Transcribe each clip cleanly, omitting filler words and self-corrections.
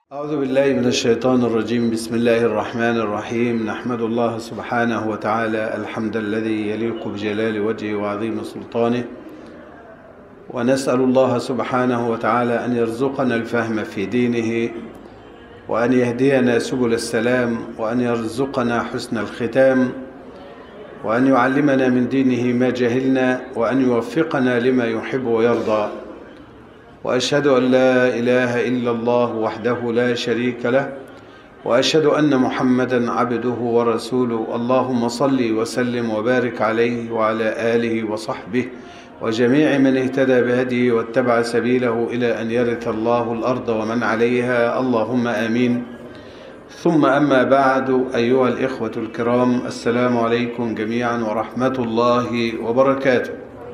أعوذ بالله من الشيطان الرجيم. بسم الله الرحمن الرحيم. نحمد الله سبحانه وتعالى الحمد الذي يليق بجلال وجهه وعظيم سلطانه، ونسأل الله سبحانه وتعالى أن يرزقنا الفهم في دينه، وأن يهدينا سبل السلام، وأن يرزقنا حسن الختام، وأن يعلمنا من دينه ما جهلنا، وأن يوفقنا لما يحب ويرضى. وأشهد أن لا إله إلا الله وحده لا شريك له، وأشهد أن محمدا عبده ورسوله. اللهم صل وسلم وبارك عليه وعلى آله وصحبه وجميع من اهتدى بهديه واتبع سبيله إلى أن يرث الله الأرض ومن عليها، اللهم آمين. ثم أما بعد، أيها الإخوة الكرام، السلام عليكم جميعا ورحمة الله وبركاته.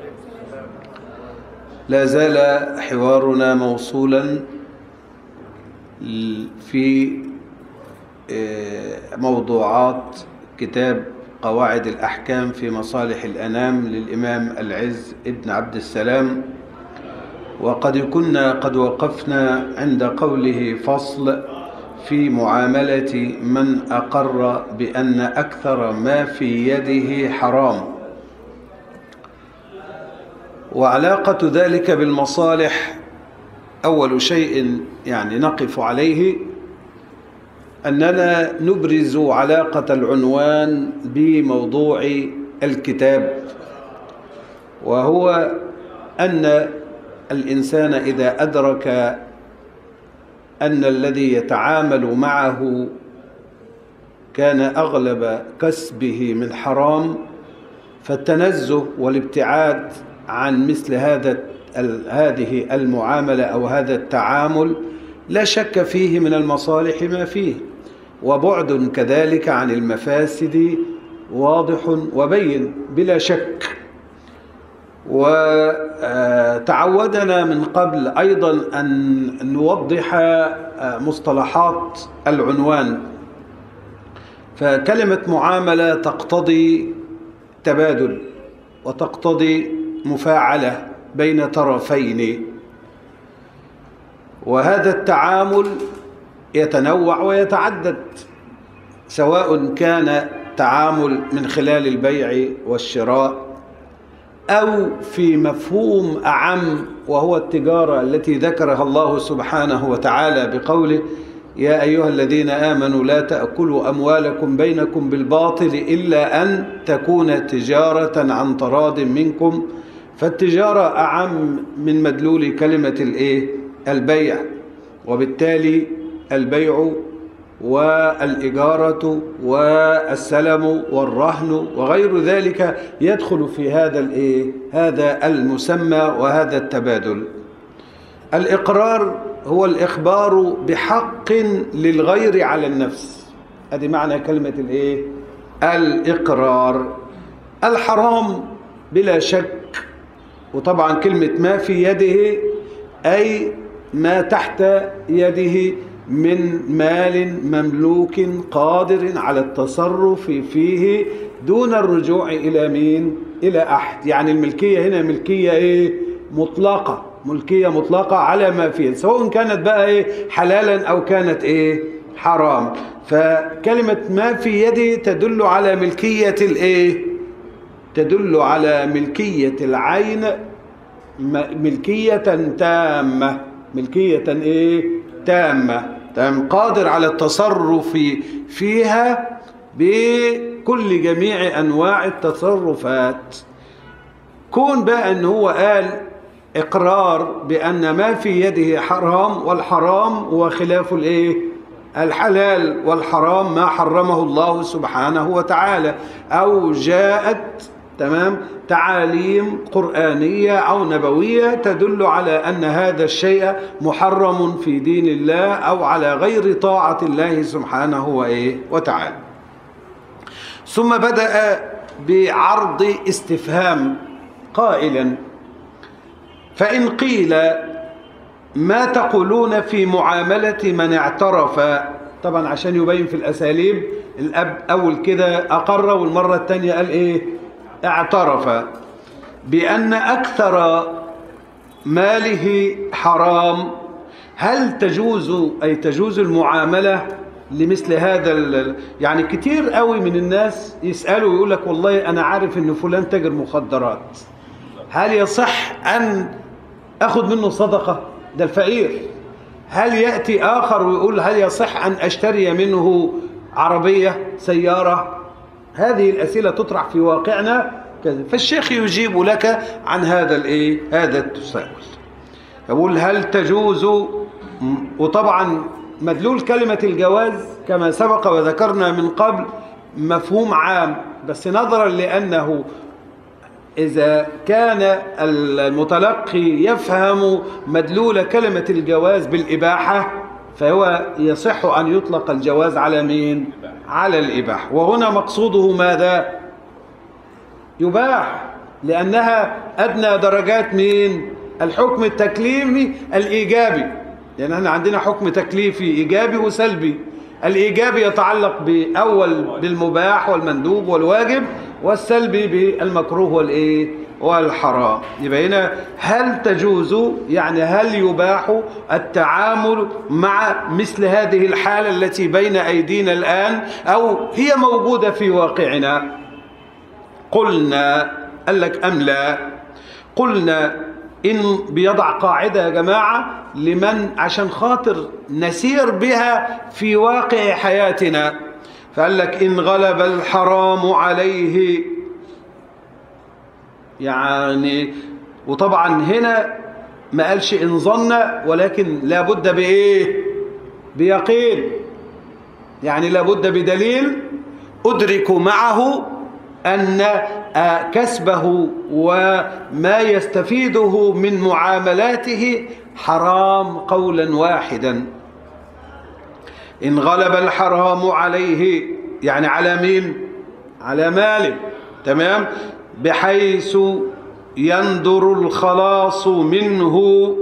لا زال حوارنا موصولا في موضوعات كتاب قواعد الأحكام في مصالح الأنام للإمام العز ابن عبد السلام، وقد كنا قد وقفنا عند قوله: فصل في معاملة من أقر بأن أكثر ما في يده حرام. وعلاقة ذلك بالمصالح، أول شيء نقف عليه أننا نبرز علاقة العنوان بموضوع الكتاب، وهو أن الإنسان إذا أدرك أن الذي يتعامل معه كان أغلب كسبه من حرام، فالتنزه والابتعاد عن مثل هذه المعاملة أو هذا التعامل لا شك فيه من المصالح ما فيه، وبعد كذلك عن المفاسد واضح وبين بلا شك. وتعودنا من قبل أيضا أن نوضح مصطلحات العنوان. فكلمة معاملة تقتضي تبادل، وتقتضي مفاعلة بين طرفين، وهذا التعامل يتنوع ويتعدد، سواء كان تعامل من خلال البيع والشراء، أو في مفهوم أعم وهو التجارة التي ذكرها الله سبحانه وتعالى بقوله: يا أيها الذين آمنوا لا تأكلوا أموالكم بينكم بالباطل إلا أن تكون تجارة عن تراض منكم. فالتجارة أعم من مدلول كلمة البيع، وبالتالي البيع والإجارة والسلم والرهن وغير ذلك يدخل في هذا المسمى وهذا التبادل. الإقرار هو الإخبار بحق للغير على النفس، هذه معنى كلمة الإقرار. الحرام بلا شك، وطبعا كلمة ما في يده أي ما تحت يده من مال مملوك قادر على التصرف فيه دون الرجوع إلى مين؟ إلى أحد. يعني الملكية هنا ملكية مطلقة، ملكية مطلقة على ما فيه، سواء كانت بقى حلالا أو كانت حرام. فكلمة ما في يده تدل على ملكية تدل على ملكية العين، ملكية تامة، ملكية تامة، قادر على التصرف فيها بكل جميع أنواع التصرفات. كون بقى أن هو قال إقرار بأن ما في يده حرام، والحرام هو خلاف الحلال، والحرام ما حرمه الله سبحانه وتعالى، أو جاءت تعاليم قرآنية أو نبوية تدل على أن هذا الشيء محرم في دين الله أو على غير طاعة الله سبحانه وتعالى. ثم بدأ بعرض استفهام قائلا: فإن قيل ما تقولون في معاملة من اعترف؟ طبعا عشان يبين في الأساليب، الأب أول كده أقر، والمرة الثانية قال اعترف بأن أكثر ماله حرام، هل تجوز المعاملة لمثل هذا يعني كتير قوي من الناس يسألوا ويقول لك والله أنا عارف إن فلان تاجر مخدرات، هل يصح أن أخذ منه صدقة؟ ده الفقير. هل يأتي آخر ويقول هل يصح أن أشتري منه عربية سيارة؟ هذه الأسئلة تطرح في واقعنا كذا. فالشيخ يجيب لك عن هذا هذا التساؤل. يقول هل تجوز، وطبعا مدلول كلمة الجواز كما سبق وذكرنا من قبل مفهوم عام، بس نظرا لأنه إذا كان المتلقي يفهم مدلول كلمة الجواز بالإباحة فهو يصح أن يطلق الجواز على مين؟ على الإباحة. وهنا مقصوده ماذا؟ يباح، لأنها أدنى درجات مين؟ الحكم التكليفي الإيجابي، لأن احنا عندنا حكم تكليفي إيجابي وسلبي. الإيجابي يتعلق بأول بالمباح والمندوب والواجب، والسلبي بالمكروه والحرام. يبقى هنا هل تجوز يعني هل يباح التعامل مع مثل هذه الحالة التي بين أيدينا الآن أو هي موجودة في واقعنا؟ قلنا، قال لك أم لا؟ قلنا إن بيضع قاعدة يا جماعة لمن عشان خاطر نسير بها في واقع حياتنا، فقال لك إن غلب الحرام عليه، يعني وطبعا هنا ما قالش إن ظن، ولكن لابد بيقين، يعني لابد بدليل أدرك معه أن كسبه وما يستفيده من معاملاته حرام قولا واحدا. إن غلب الحرام عليه يعني على مين؟ على ماله، تمام، بحيث يندر الخلاص منه،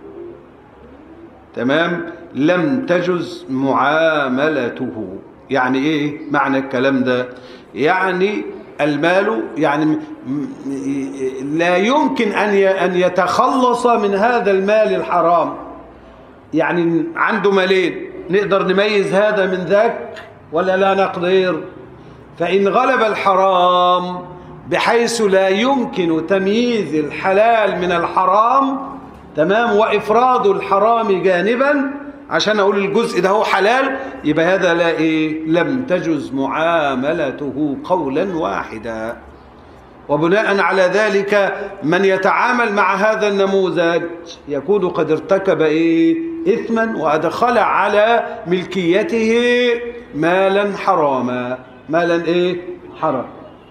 تمام، لم تجز معاملته. يعني ايه معنى الكلام ده؟ يعني المال يعني لا يمكن أن يتخلص من هذا المال الحرام. يعني عنده مالين، نقدر نميز هذا من ذاك ولا لا نقدر؟ فإن غلب الحرام بحيث لا يمكن تمييز الحلال من الحرام، تمام، وإفراد الحرام جانبا عشان أقول الجزء ده هو حلال، يبقى هذا لا لم تجز معاملته قولا واحدا. وبناء على ذلك من يتعامل مع هذا النموذج يكون قد ارتكب إثما وأدخل على ملكيته مالا حراما، مالا حرام.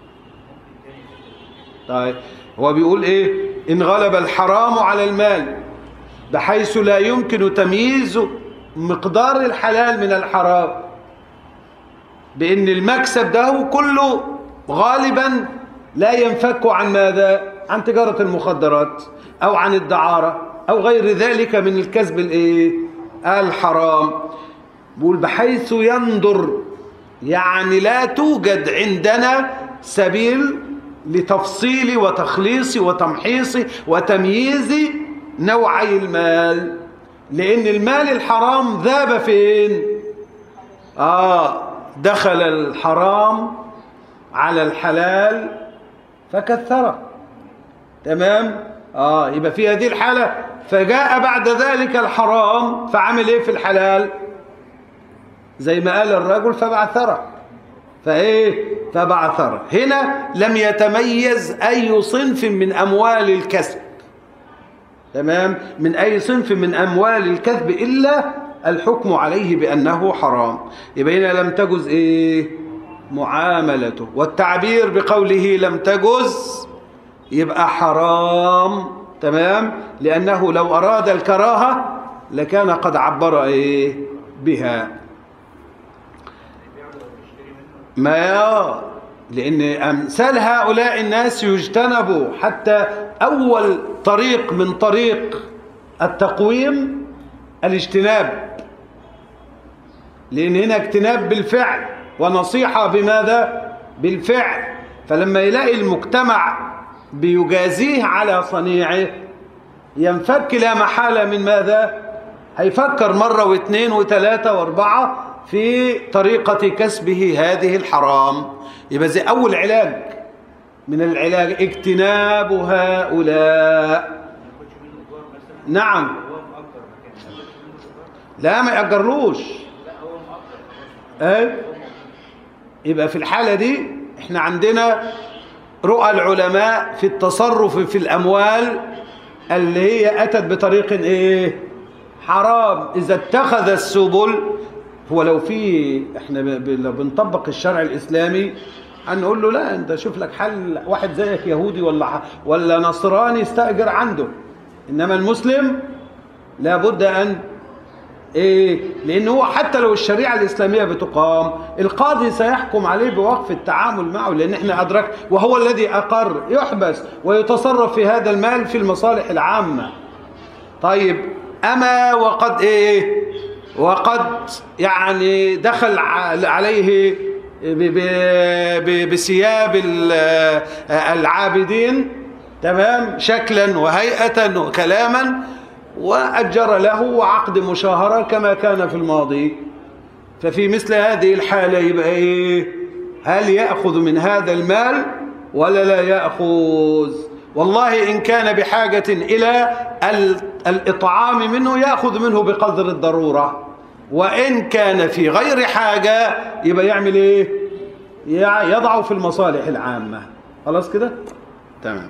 طيب هو بيقول إن غلب الحرام على المال بحيث لا يمكن تمييز مقدار الحلال من الحرام، بأن المكسب ده كله غالبا لا ينفك عن ماذا؟ عن تجارة المخدرات أو عن الدعارة أو غير ذلك من الكسب الحرام. بقول بحيث يندر، يعني لا توجد عندنا سبيل لتفصيل وتخليص وتمحيص وتمييز نوعي المال، لأن المال الحرام ذاب فين؟ دخل الحرام على الحلال فكثره، تمام؟ يبقى في هذه الحالة فجاء بعد ذلك الحرام فعمل في الحلال؟ زي ما قال الرجل فبعثره، فبعثره. هنا لم يتميز أي صنف من أموال الكسب، تمام، من أي صنف من أموال الكسب إلا الحكم عليه بأنه حرام. يبقى هنا لم تجز معاملته، والتعبير بقوله لم تجز يبقى حرام، تمام، لأنه لو أراد الكراهة لكان قد عبر بها. لأن أمثال هؤلاء الناس يجتنبوا، حتى أول طريق من طريق التقويم الاجتناب، لأن هنا اجتناب بالفعل ونصيحة بماذا؟ بالفعل. فلما يلاقي المجتمع بيجازيه على صنيعه ينفك لا محالة من ماذا؟ هيفكر مرة واثنين وثلاثة واربعة في طريقة كسبه هذه الحرام. يبقى زي أول علاج من العلاج اجتناب هؤلاء. نعم. لا ما يأجرلوش. يبقى في الحالة دي احنا عندنا رؤى العلماء في التصرف في الأموال اللي هي أتت بطريق ايه؟ حرام. إذا اتخذ السبل، هو لو في احنا لو بنطبق الشرع الإسلامي هنقول له لا، انت شوف لك حل، واحد زيك يهودي ولا نصراني استأجر عنده. إنما المسلم لابد أن إيه؟ لأنه هو حتى لو الشريعة الإسلامية بتقام، القاضي سيحكم عليه بوقف التعامل معه، لأن احنا أدرك وهو الذي أقر، يحبس ويتصرف في هذا المال في المصالح العامة. طيب أما وقد إيه؟ وقد يعني دخل عليه بثياب العابدين، تمام، شكلا وهيئة وكلاما، وأجر له وعقد مشاهرة كما كان في الماضي. ففي مثل هذه الحالة يبقى إيه؟ هل يأخذ من هذا المال ولا لا يأخذ؟ والله إن كان بحاجة إلى الإطعام منه يأخذ منه بقدر الضرورة، وإن كان في غير حاجة يبقى يعمل إيه؟ يضعه في المصالح العامة. خلاص كده؟ تمام.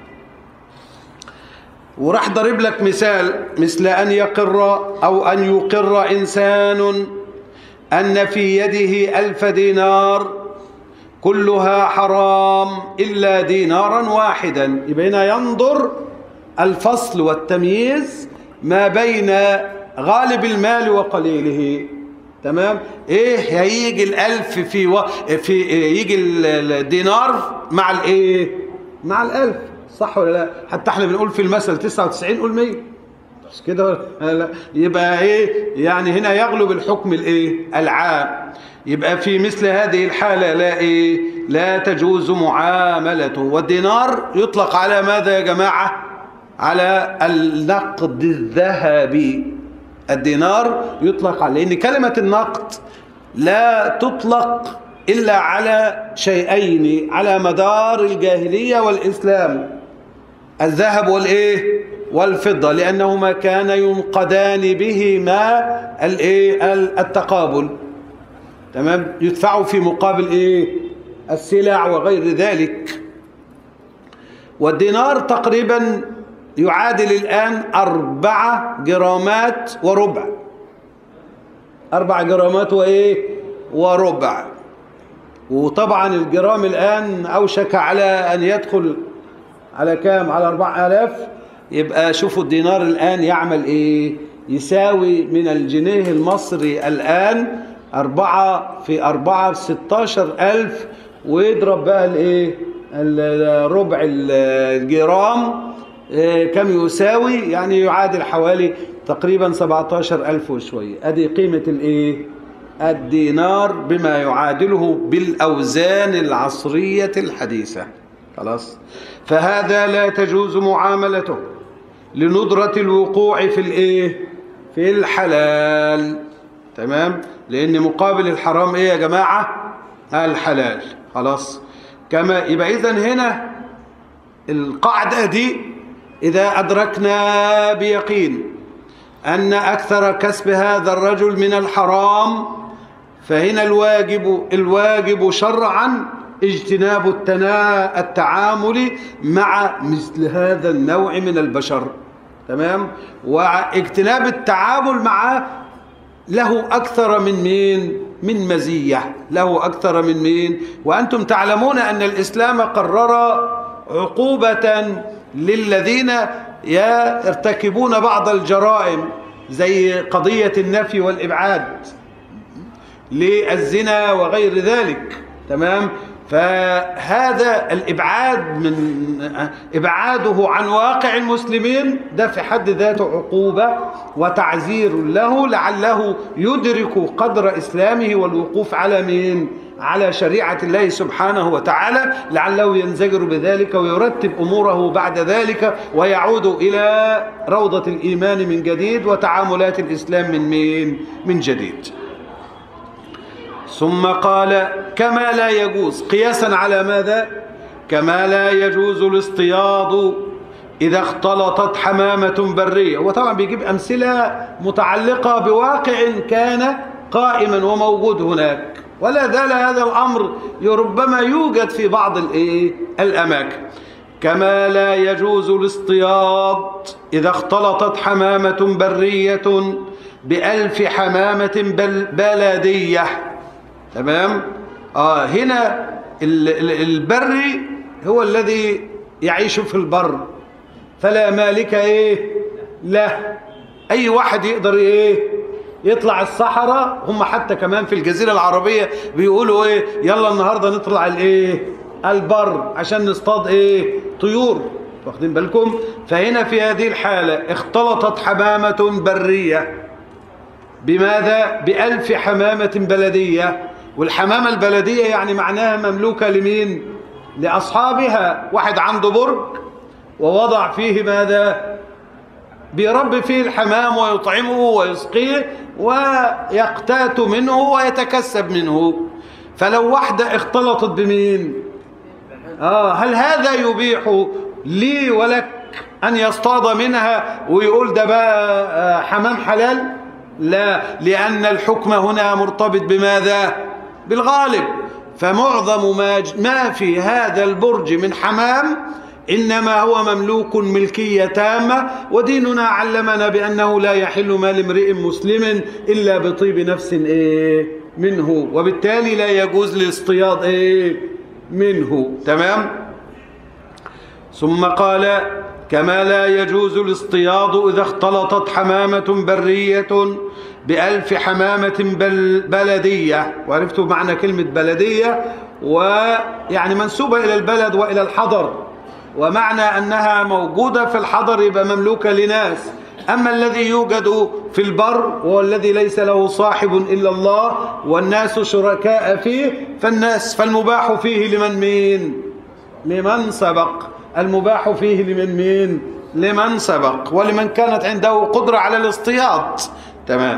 وراح ضرب لك مثل أن يقر أو أن يقر إنسان أن في يده 1000 دينار كلها حرام إلا دينارا واحدا. يبقى هنا ينظر الفصل والتمييز ما بين غالب المال وقليله. تمام. ايه هيجي 1000 في يجي الدينار مع الايه؟ مع 1000، صح ولا لا؟ حتى احنا بنقول في المثل 99 قول 100، مش كده؟ لا. يبقى ايه يعني هنا يغلب الحكم الايه؟ العام. يبقى في مثل هذه الحالة لا ايه؟ لا تجوز معاملته. والدينار يطلق على ماذا يا جماعة؟ على النقد الذهبي. الدينار يطلق على، لأن كلمة النقد لا تطلق إلا على شيئين على مدار الجاهلية والإسلام: الذهب والإيه؟ والفضة، لأنهما كان ينقدان بهما الإيه؟ التقابل. تمام. يدفعوا في مقابل إيه؟ السلع وغير ذلك. والدينار تقريبا يعادل الآن 4 جرامات وربع. 4 جرامات وإيه؟ وربع. وطبعا الجرام الآن أوشك على أن يدخل على كام؟ على 4000. يبقى شوفوا الدينار الآن يعمل إيه؟ يساوي من الجنيه المصري الآن 4 في 4 ب 16,000، ويضرب بقى الإيه؟ ربع الجرام كم يساوي؟ يعني يعادل حوالي تقريبا 17,000 وشوية. أدي قيمة الإيه؟ الدينار بما يعادله بالأوزان العصرية الحديثة. خلاص. فهذا لا تجوز معاملته لندرة الوقوع في الإيه؟ في الحلال. تمام. لأن مقابل الحرام إيه يا جماعة؟ الحلال. خلاص. كما يبقى إذن هنا القاعدة دي إذا أدركنا بيقين أن أكثر كسب هذا الرجل من الحرام، فهنا الواجب شرعا اجتناب التعامل مع مثل هذا النوع من البشر. تمام. واجتناب التعامل معه له أكثر من مين؟ من مزية، له أكثر من مين؟ وأنتم تعلمون أن الإسلام قرر عقوبة للذين يرتكبون بعض الجرائم زي قضية النفي والإبعاد للزنا وغير ذلك. تمام. فهذا الإبعاد من إبعاده عن واقع المسلمين ده في حد ذاته عقوبة وتعزير له، لعله يدرك قدر إسلامه والوقوف على مين؟ على شريعة الله سبحانه وتعالى، لعله ينزجر بذلك ويرتب أموره بعد ذلك ويعود إلى روضة الإيمان من جديد وتعاملات الإسلام من جديد. ثم قال كما لا يجوز، قياسا على ماذا؟ كما لا يجوز الاصطياد إذا اختلطت حمامة برية. وطبعا بيجيب أمثلة متعلقة بواقع كان قائما وموجود هناك، ولا زال هذا الأمر ربما يوجد في بعض الأماكن. كما لا يجوز الاصطياد إذا اختلطت حمامة برية ب1000 حمامة بلدية. تمام؟ هنا البري هو الذي يعيش في البر، فلا مالك له. أي واحد يقدر يطلع الصحراء. هم حتى كمان في الجزيرة العربية بيقولوا يلا النهاردة نطلع البر عشان نصطاد طيور. واخدين بالكم؟ فهنا في هذه الحالة اختلطت حمامة برية بماذا؟ ب1000 حمامة بلدية. والحمامة البلدية يعني معناها مملوكة لمين؟ لأصحابها. واحد عنده برج ووضع فيه ماذا؟ بيربي فيه الحمام ويطعمه ويسقيه ويقتات منه ويتكسب منه. فلو واحدة اختلطت بمين؟ هل هذا يبيح لي ولك أن يصطاد منها ويقول ده بقى حمام حلال؟ لا، لأن الحكم هنا مرتبط بماذا؟ بالغالب. فمعظم ما في هذا البرج من حمام إنما هو مملوك ملكية تامة، وديننا علمنا بأنه لا يحل مال امرئ مسلم إلا بطيب نفس منه، وبالتالي لا يجوز الاصطياد منه. تمام؟ ثم قال كما لا يجوز الاصطياد إذا اختلطت حمامة برية ب1000 حمامة بلدية. وعرفتوا معنى كلمة بلدية، ويعني منسوبة إلى البلد وإلى الحضر، ومعنى أنها موجودة في الحضر يبقى مملوكة لناس. أما الذي يوجد في البر وهو الذي ليس له صاحب إلا الله والناس شركاء فيه، فالمباح فيه لمن سبق. المباح فيه لمن سبق ولمن كانت عنده قدرة على الاصطياد. تمام؟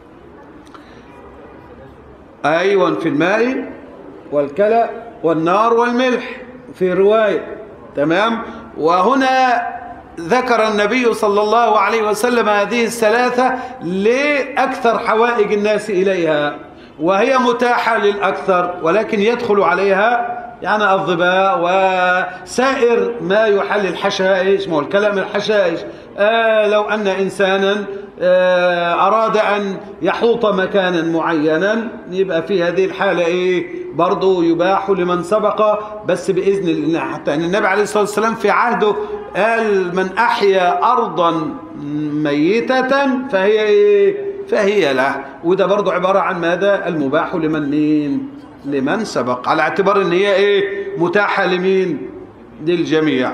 أيوة، في الماء والكلى والنار والملح في رواية. تمام؟ وهنا ذكر النبي صلى الله عليه وسلم هذه الثلاثة لأكثر حوائج الناس إليها، وهي متاحة للأكثر، ولكن يدخل عليها يعني الظباء وسائر ما يحل الحشائش. ما هو الكلام الحشائش. لو أن إنسانا أراد أن يحوط مكانا معينا، يبقى في هذه الحالة برضو يباح لمن سبق، بس بإذن الله. حتى أن النبي عليه الصلاة والسلام في عهده قال من أحيا أرضا ميتة فهي له. وده برضو عبارة عن ماذا؟ المباح لمن سبق، على اعتبار ان هي متاحة للجميع.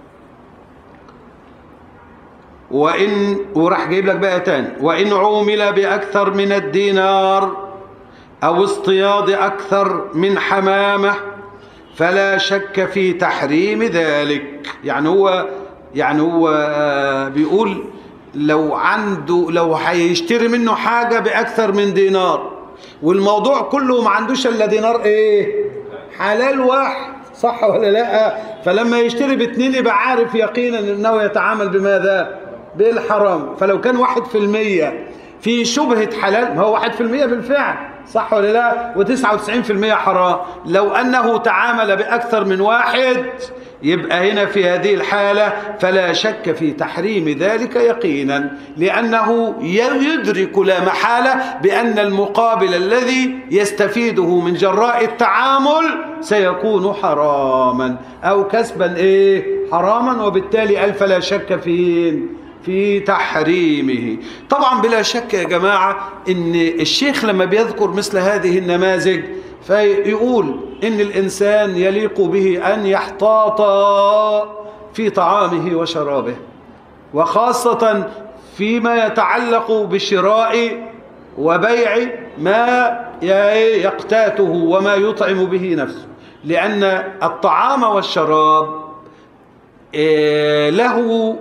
وراح جايب لك بقى تاني: وإن عومل بأكثر من الدينار أو اصطياد أكثر من حمامة فلا شك في تحريم ذلك. يعني هو بيقول لو هيشتري منه حاجة بأكثر من دينار، والموضوع كله ما عندوش الا دينار حلال واحد، صح ولا لا؟ فلما يشتري ب2 يبقى عارف يقينا انه يتعامل بماذا؟ بالحرام. فلو كان 1% في شبهة حلال، ما هو 1% بالفعل، صح ولا لا؟ و99% حرام. لو أنه تعامل بأكثر من واحد يبقى هنا في هذه الحالة فلا شك في تحريم ذلك يقينا، لأنه يدرك لا محالة بأن المقابل الذي يستفيده من جراء التعامل سيكون حراما أو كسبا حراما، وبالتالي فلا شك في تحريمه. طبعا بلا شك يا جماعة ان الشيخ لما بيذكر مثل هذه النماذج فيقول ان الانسان يليق به ان يحتاط في طعامه وشرابه، وخاصة فيما يتعلق بشراء وبيع ما يقتاته وما يطعم به نفسه، لأن الطعام والشراب له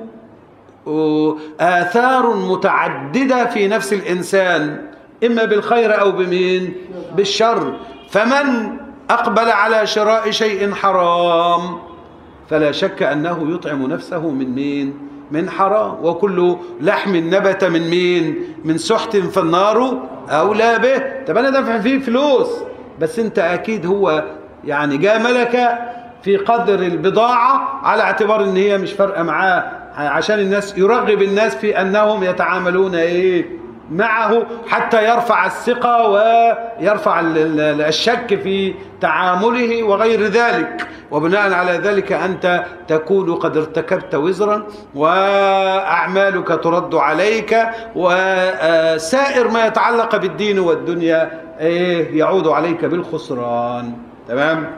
آثار متعددة في نفس الإنسان، إما بالخير أو بالشر. فمن أقبل على شراء شيء حرام فلا شك أنه يطعم نفسه من حرام. وكل لحم نبت من سحت فالنار أولى به. طب أنا دافع فيه فلوس، بس أنت أكيد هو يعني جاملك في قدر البضاعة على اعتبار ان هي مش فارقة معاه، عشان الناس يرغب الناس في انهم يتعاملون معه حتى يرفع الثقة ويرفع الشك في تعامله وغير ذلك. وبناء على ذلك أنت تكون قد ارتكبت وزرا وأعمالك ترد عليك، وسائر ما يتعلق بالدين والدنيا يعود عليك بالخسران. تمام.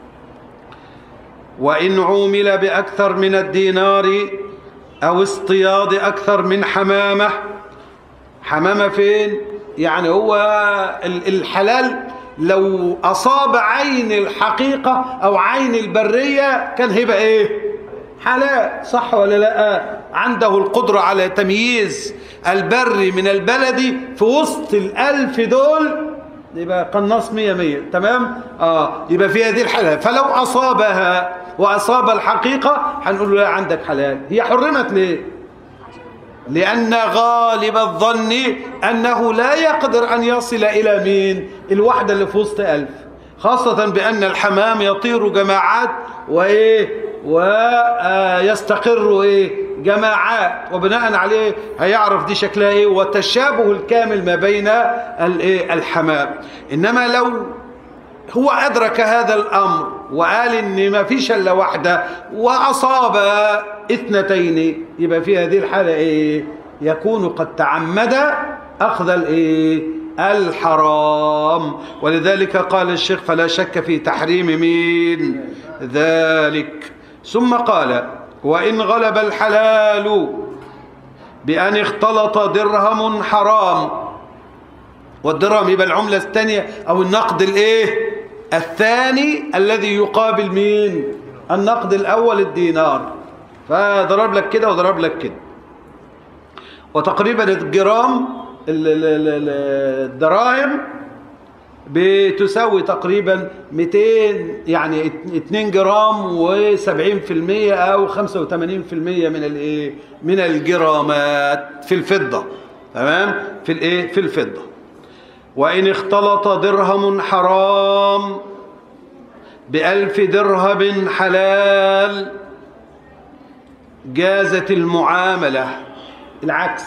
وإن عومل بأكثر من الدينار أو اصطياد أكثر من حمامة. حمامة فين؟ يعني هو الحلال لو أصاب عين الحقيقة أو عين البرية كان هيبقى حلال، صح ولا لا؟ عنده القدرة على تمييز البري من البلدي في وسط 1000 دول، يبقى قناص 100. تمام؟ يبقى في هذه الحالة فلو أصابها وأصاب الحقيقة هنقول له لا عندك حلال. هي حرمت ليه؟ لأن غالب الظن أنه لا يقدر أن يصل إلى الوحدة اللي في وسط 1000، خاصة بأن الحمام يطير جماعات ويستقر جماعات، وبناء عليه هيعرف دي شكلها وتشابه الكامل ما بين الحمام. إنما لو هو أدرك هذا الأمر وقال إن ما فيش إلا واحدة وأصاب 2، يبقى في هذه الحالة يكون قد تعمد أخذ الحرام. ولذلك قال الشيخ فلا شك في تحريم ذلك. ثم قال وإن غلب الحلال بأن اختلط درهم حرام، والدرهم يبقى العملة الثانية أو النقد الثاني الذي يقابل النقد الأول الدينار، فضرب لك كده وضرب لك كده. وتقريبا الجرام الدراهم بتساوي تقريبا 200، يعني 2 جرام و70% أو 85% من الجرامات في الفضة. تمام؟ في الفضة. وإن اختلط درهم حرام ب1000 درهم حلال جازت المعاملة. العكس،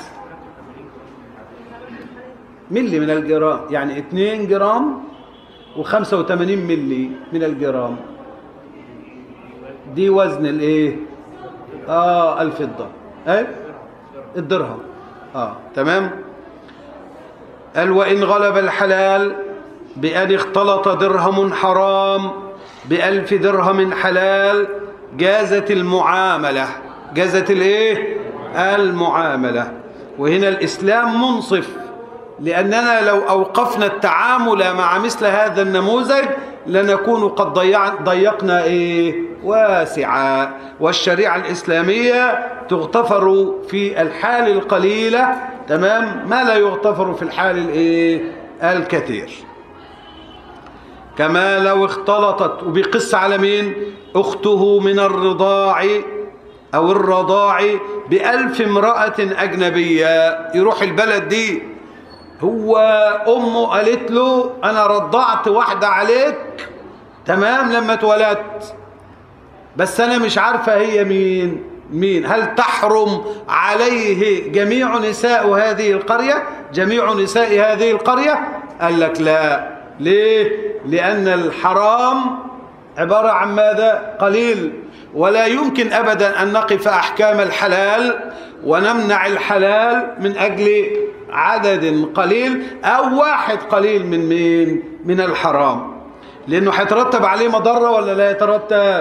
ملي من الجرام، يعني 2 جرام و85 ملي من الجرام، دي وزن الفضة الدرهم. تمام. قال وإن غلب الحلال بأن اختلط درهم حرام ب1000 درهم حلال جازت المعاملة. جازت المعاملة. وهنا الإسلام منصف، لأننا لو أوقفنا التعامل مع مثل هذا النموذج لنكون قد ضيقنا واسعا. والشريعة الإسلامية تغتفر في الحال القليلة، تمام، ما لا يغتفر في الحال الكثير. كما لو اختلطت، وبيقص على أخته من الرضاع أو الرضاع ب1000 امرأة أجنبية. يروح البلد دي هو أمه قالت له أنا رضعت واحدة عليك، تمام، لما اتولدت، بس أنا مش عارفة هي مين. هل تحرم عليه جميع نساء هذه القرية؟ جميع نساء هذه القرية؟ قال لك لا. ليه؟ لأن الحرام عبارة عن ماذا؟ قليل، ولا يمكن أبدا أن نقف أحكام الحلال ونمنع الحلال من أجل عدد قليل أو واحد قليل من الحرام، لأنه هيترتب عليه مضرة ولا لا يترتب؟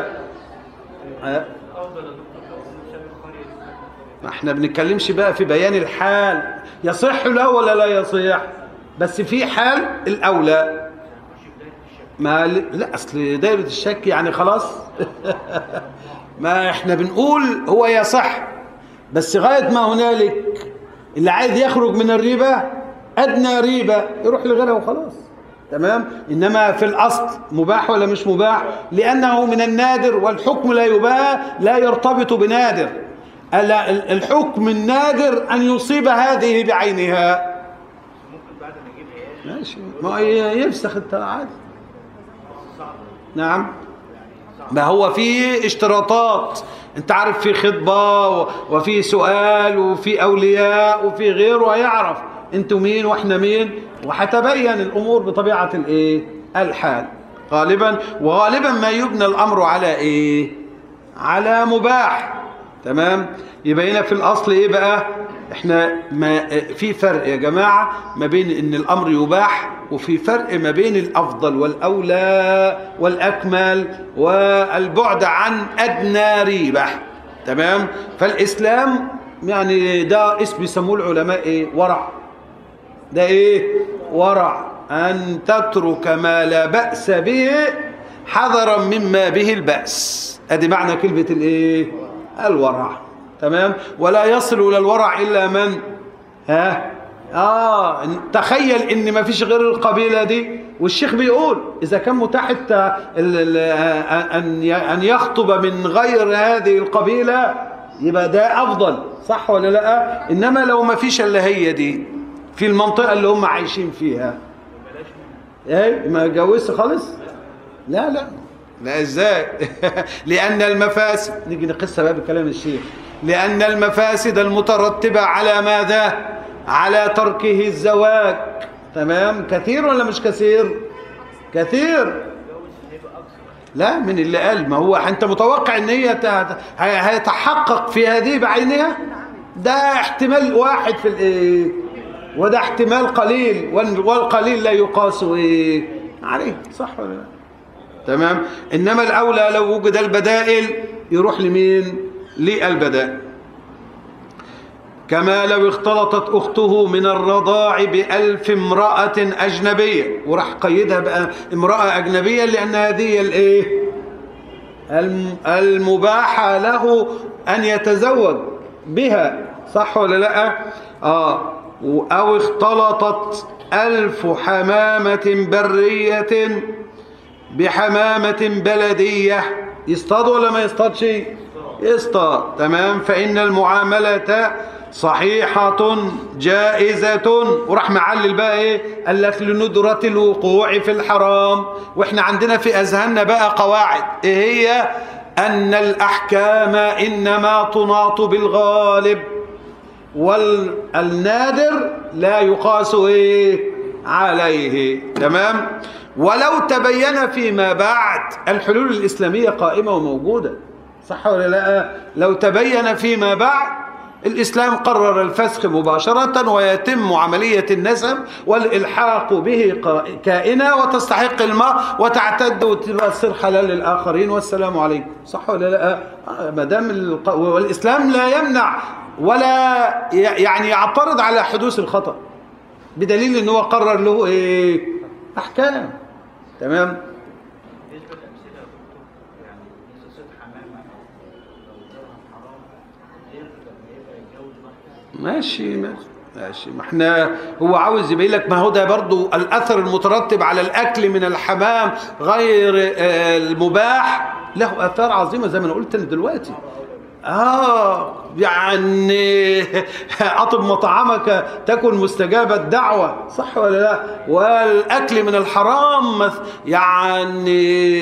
احنا بنتكلمش بقى في بيان الحال، يصح له ولا لا يصح؟ بس في حال الأولى ما لا، أصل دايرة الشك يعني خلاص ما احنا بنقول هو يصح، بس غاية ما هنالك اللي عايز يخرج من الريبة أدنى ريبة يروح لغيرها وخلاص. تمام. إنما في الأصل مباح ولا مش مباح؟ لأنه من النادر، والحكم لا يرتبط بنادر. الحكم النادر أن يصيب هذه بعينها. ممكن بعد ما يجيبها ماشي، ما يفسخ عادي. نعم، ما هو في اشتراطات، انت عارف، في خطبة وفي سؤال وفي أولياء وفي غيره، هيعرف انتوا مين واحنا مين، وهتبين الأمور بطبيعة الحال غالبا. وغالبا ما يبنى الأمر على ايه؟ على مباح. تمام. يبقى هنا في الأصل ايه بقى؟ احنا في فرق يا جماعة ما بين ان الأمر يباح، وفي فرق ما بين الأفضل والأولى والأكمل والبعد عن أدنى ريبة. تمام. فالإسلام يعني ده اسم بيسموه العلماء ايه؟ ورع. ده ايه؟ ورع، أن تترك ما لا بأس به حذرا مما به البأس. ادي معنى كلمة الايه؟ الورع. تمام. ولا يصل إلى الورع إلا من تخيل ان ما فيش غير القبيلة دي، والشيخ بيقول اذا كان متاح ان يخطب من غير هذه القبيلة يبقى ده افضل، صح ولا لا؟ انما لو ما فيش الا هي دي في المنطقة اللي هم عايشين فيها، ايه ما جوزش خالص؟ لا ازاي؟ لان المفاسد، نيجي نقصها بقى بكلام الشيخ، لان المفاسد المترتبة على ماذا؟ على تركه الزواج. تمام. كثير ولا مش كثير؟ كثير. لا، من اللي قال؟ ما هو انت متوقع ان هي هيتحقق في هذه بعينها؟ ده احتمال واحد في الايه، وده احتمال قليل، والقليل لا يقاس ايه عليه، صح ولا لا؟ تمام. انما الاولى لو وجد البدائل يروح لمين؟ للبدائل. كما لو اختلطت أخته من الرضاع ب1000 امرأة أجنبية، وراح قيدها بقى امرأة أجنبية لأن هذه الايه؟ المباحة له أن يتزوج بها، صح ولا لا؟ أو اختلطت 1000 حمامة برية بحمامة بلدية، يصطاد ولا ما يصطادش؟ يصطاد. تمام. فإن المعاملة صحيحة جائزة. وراح معلل بقى ايه؟ قال لك لندرة الوقوع في الحرام. واحنا عندنا في اذهاننا بقى قواعد ايه هي؟ ان الاحكام انما تناط بالغالب، والنادر لا يقاس ايه عليه. تمام. ولو تبين فيما بعد، الحلول الاسلامية قائمة وموجودة، صح ولا لا؟ لو تبين فيما بعد، الإسلام قرر الفسخ مباشرة، ويتم عملية النسب والإلحاق به كائنة، وتستحق الماء وتعتد وتصير حلال للآخرين، والسلام عليكم، صح ولا لا؟ ما دام والإسلام لا يمنع ولا يعني يعترض على حدوث الخطأ، بدليل أنه قرر له إيه؟ أحكام. تمام. ماشي. ما احنا هو عاوز يبين لك، ما هو ده برضو الاثر المترتب على الاكل من الحمام غير المباح له اثار عظيمه زي ما انا قلت دلوقتي. يعني اطب مطعمك تكن مستجاب الدعوه، صح ولا لا؟ والاكل من الحرام يعني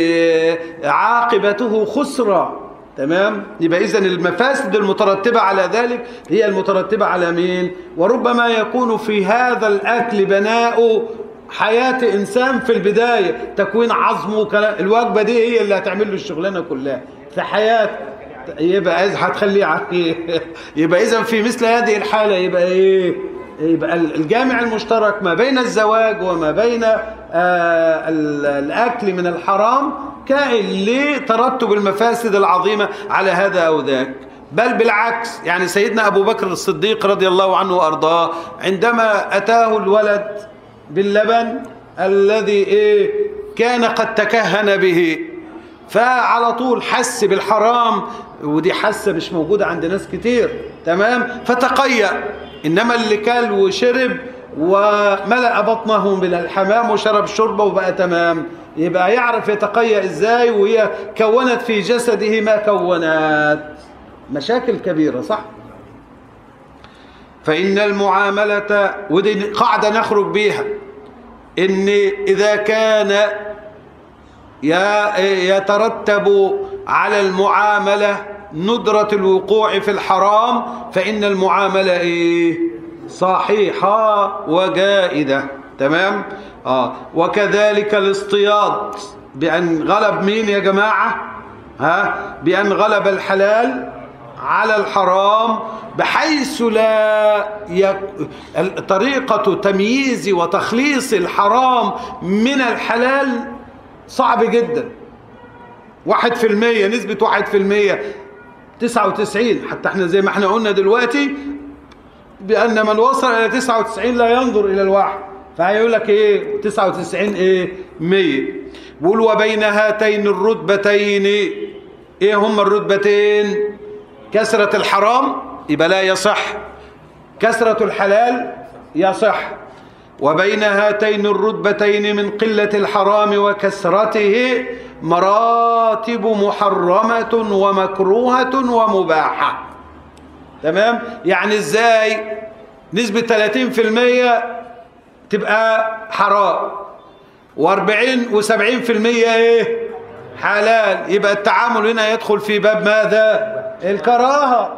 عاقبته خسرة. تمام. يبقى إذن المفاسد المترتبة على ذلك هي المترتبة على مين؟ وربما يكون في هذا الأكل بناء حياة إنسان في البداية، تكوين عظمه وكلام. الوجبة دي هي اللي هتعمل له الشغلانة كلها في حياته. يبقى إذا هتخليه عليه. يبقى إذا في مثل هذه الحالة يبقى إيه؟ يبقى الجامع المشترك ما بين الزواج وما بين الأكل من الحرام كائن لترتب المفاسد العظيمة على هذا أو ذاك. بل بالعكس، يعني سيدنا أبو بكر الصديق رضي الله عنه وأرضاه عندما أتاه الولد باللبن الذي كان قد تكهن به، فعلى طول حس بالحرام، ودي حاسة مش موجودة عند ناس كتير. تمام، فتقيأ. إنما اللي كل وشرب وملأ بطنه من الحمام وشرب الشوربة وبقى تمام، يبقى يعرف يتقيأ إزاي وهي كونت في جسده ما كونت. مشاكل كبيرة، صح؟ فإن المعاملة، ودي قاعدة نخرج بيها، إن إذا كان يترتب على المعاملة ندرة الوقوع في الحرام فإن المعاملة صحيحة وجائزة. تمام؟ وكذلك الاصطياد، بأن غلب مين يا جماعة؟ بأن غلب الحلال على الحرام، بحيث لا طريقة تمييز وتخليص الحرام من الحلال صعب جدا. 1%، نسبة 1%، 99. حتى احنا زي ما احنا قلنا دلوقتي بأن من وصل إلى 99 لا ينظر إلى الواحد، فهيقول لك 99 100. بقول وبين هاتين الرتبتين، هم الرتبتين؟ كثرة الحرام يبقى لا يصح، كثرة الحلال يصح. وبين هاتين الرتبتين من قلة الحرام وكثرته مراتب محرمة ومكروهة ومباحة. تمام؟ يعني ازاي نسبة 30% تبقى حرام و40 و70% حلال، يبقى التعامل هنا يدخل في باب ماذا؟ الكراهة.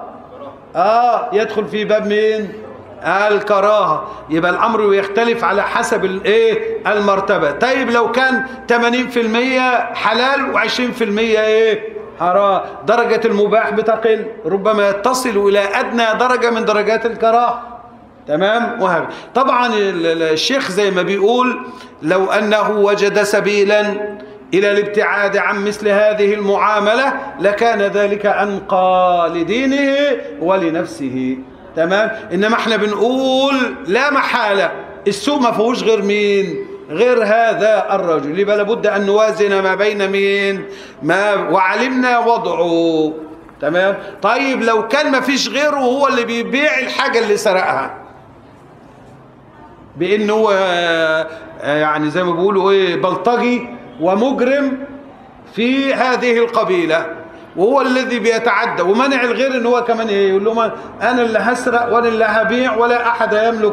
يدخل في باب مين؟ الكراهة. يبقى الأمر يختلف على حسب المرتبة. طيب لو كان 80% حلال و20% حرام، درجة المباح بتقل، ربما تصل إلى أدنى درجة من درجات الكراهة. تمام؟ وهذا طبعا الشيخ زي ما بيقول لو أنه وجد سبيلا إلى الابتعاد عن مثل هذه المعاملة لكان ذلك أنقى لدينه ولنفسه. تمام؟ إنما احنا بنقول لا محالة السوء ما فيهوش غير مين؟ غير هذا الرجل. يبقى لابد أن نوازن ما بين مين؟ وعلمنا وضعه. تمام؟ طيب لو كان ما فيش غيره هو اللي بيبيع الحاجة اللي سرقها، بأنه يعني زي ما بيقولوا بلطجي ومجرم في هذه القبيلة، وهو الذي بيتعدى ومنع الغير ان هو كمان يقول لهم انا اللي هسرق وانا اللي هبيع ولا احد يملك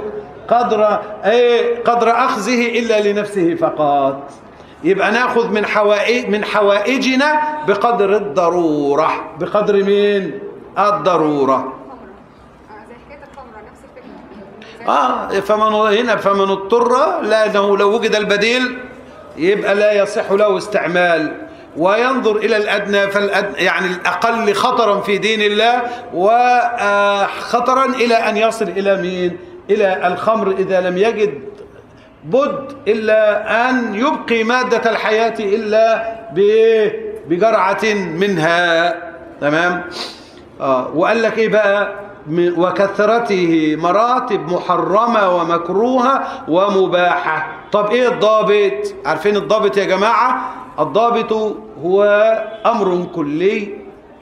قدر اخذه الا لنفسه فقط. يبقى ناخذ من حوائجنا بقدر الضرورة. بقدر مين؟ الضرورة. زي حكايه الخمره نفس الفكره. فمن اضطر، لانه لو وجد البديل يبقى لا يصح له استعمال، وينظر إلى الأدنى يعني الأقل خطرا في دين الله وخطرا إلى أن يصل إلى مين؟ إلى الخمر، إذا لم يجد بد إلا أن يبقي مادة الحياة إلا بجرعة منها. تمام؟ وقال لك بقى وكثرته مراتب محرمة ومكروهة ومباحة. طب الضابط؟ عارفين الضابط يا جماعة؟ الضابط هو أمر كلي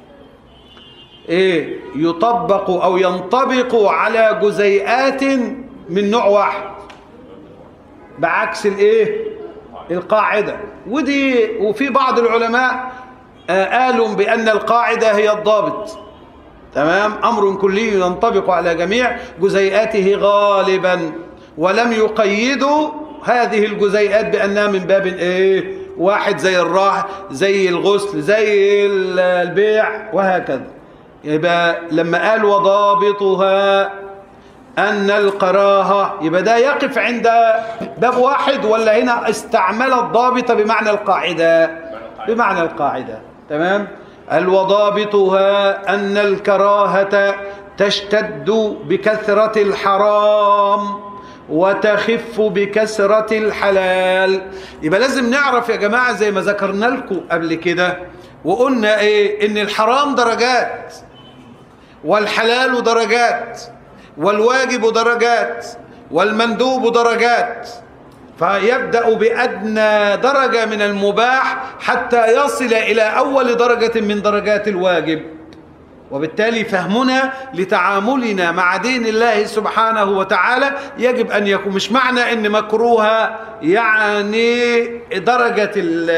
يطبق أو ينطبق على جزيئات من نوع واحد، بعكس القاعدة. وفي بعض العلماء قالوا بأن القاعدة هي الضابط. تمام؟ أمر كلي ينطبق على جميع جزيئاته غالبا، ولم يقيدوا هذه الجزيئات بأنها من باب واحد، زي الراحة، زي الغسل، زي البيع، وهكذا. يبقى لما قال وضابطها أن الكراهة، يبقى ده يقف عند باب واحد ولا هنا استعمل الضابط بمعنى القاعدة؟ بمعنى القاعدة. تمام؟ الوضابطها أن الكراهة تشتد بكثرة الحرام وتخف بكثرة الحلال. يبقى لازم نعرف يا جماعة زي ما ذكرنا لكم قبل كده وقلنا إن الحرام درجات والحلال درجات والواجب درجات والمندوب درجات. فيبدأ بأدنى درجة من المباح حتى يصل إلى أول درجة من درجات الواجب. وبالتالي فهمنا لتعاملنا مع دين الله سبحانه وتعالى يجب أن يكون، مش معنى أن مكروهة يعني درجة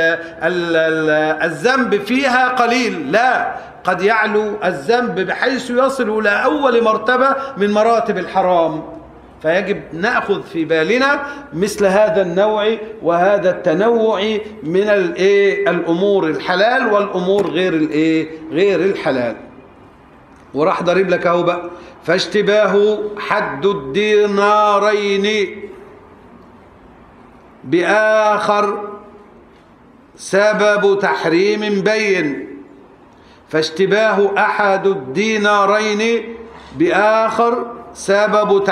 الذنب فيها قليل، لا، قد يعلو الذنب بحيث يصل إلى أول مرتبة من مراتب الحرام. فيجب نأخذ في بالنا مثل هذا النوع وهذا التنوع من الأمور الحلال والأمور غير الحلال. وراح ضرب لك اهو بقى: فاشتباه حد الدينارين بآخر سبب تحريم بين. فاشتباه أحد الدينارين بآخر سبب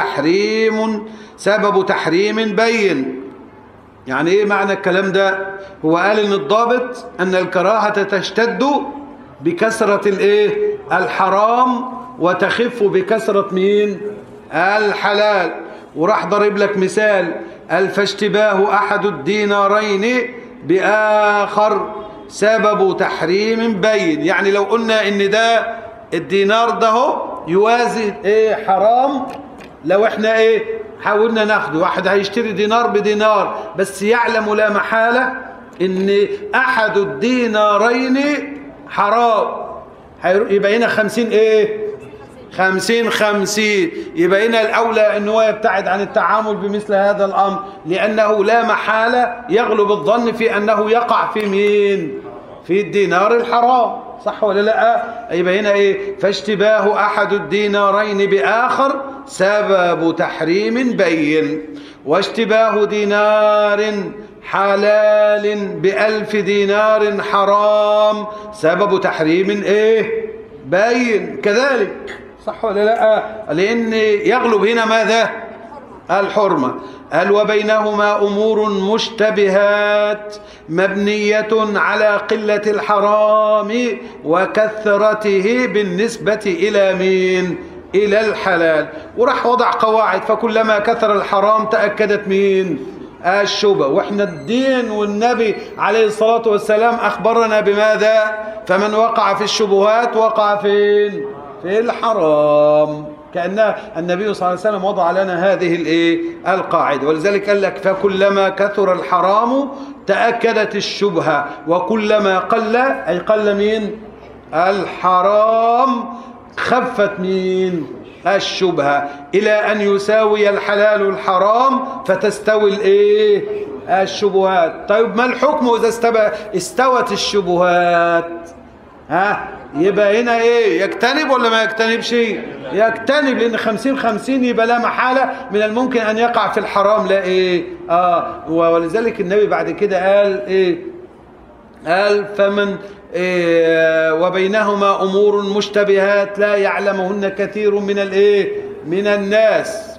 تحريم بين. يعني ايه معنى الكلام ده؟ هو قال ان الضابط ان الكراهة تشتد بكثرة الحرام وتخف بكثرة مين؟ الحلال. وراح ضرب لك مثال: فاشتباه أحد الدينارين بآخر سبب تحريم بين. يعني لو قلنا ان ده الدينار ده يوازي حرام، لو احنا حاولنا ناخده، واحد هيشتري دينار بدينار بس يعلم لا محالة ان احد الدينارين حرام، يبقى هنا 50 يبقى هنا الأولى أنه هو يبتعد عن التعامل بمثل هذا الأمر، لأنه لا محالة يغلب الظن في أنه يقع في مين؟ في الدينار الحرام، صح ولا لا؟ يبقى هنا فاشتباه أحد الدينارين بآخر سبب تحريم بين. واشتباه دينار حلال ب1000 دينار حرام سبب تحريم بين كذلك، صح ولا لا؟ لأن يغلب هنا ماذا؟ الحرمة. قال: وبينهما أمور مشتبهات مبنية على قلة الحرام وكثرته بالنسبة إلى مين؟ إلى الحلال. وراح وضع قواعد: فكلما كثر الحرام تأكدت مين؟ الشبه. واحنا الدين والنبي عليه الصلاة والسلام أخبرنا بماذا؟ فمن وقع في الشبهات وقع فين؟ في الحرام. كأن النبي صلى الله عليه وسلم وضع لنا هذه القاعدة. ولذلك قال لك: فكلما كثر الحرام تأكدت الشبهة، وكلما قل، أي قل مين؟ الحرام، خفت مين؟ الشبهة، إلى أن يساوي الحلال الحرام فتستوي الشبهات. طيب ما الحكم إذا استوت الشبهات؟ يبقى هنا يجتنب ولا ما يجتنبش؟ يجتنب، لأن 50 يبقى لا محالة من الممكن أن يقع في الحرام. لا ولذلك النبي بعد كده قال فمن وبينهما أمور مشتبهات لا يعلمهن كثير من الناس،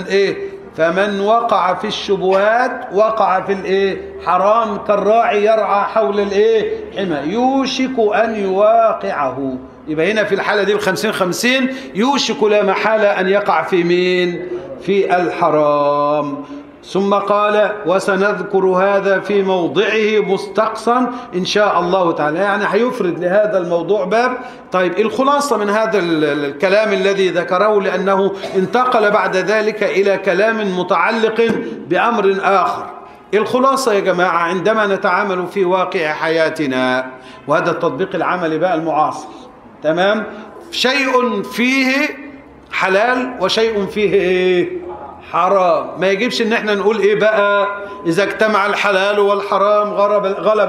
فمن وقع في الشبهات وقع في الحرام كالراعي يرعى حول الحمى يوشك أن يواقعه. يبقى هنا في الحالة دي 50 يوشك لا محالة أن يقع في مين؟ في الحرام. ثم قال: وسنذكر هذا في موضعه مستقصا إن شاء الله تعالى. يعني هيفرد لهذا الموضوع باب. طيب الخلاصة من هذا الكلام الذي ذكره، لأنه انتقل بعد ذلك إلى كلام متعلق بأمر آخر. الخلاصة يا جماعة عندما نتعامل في واقع حياتنا، وهذا التطبيق العملي بقى المعاصر، تمام؟ شيء فيه حلال وشيء فيه حرام. ما يجيبش ان احنا نقول بقى اذا اجتمع الحلال والحرام غلب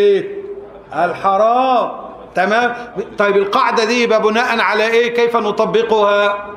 الحرام، تمام؟ طيب القاعدة دي يبقى بناء على كيف نطبقها؟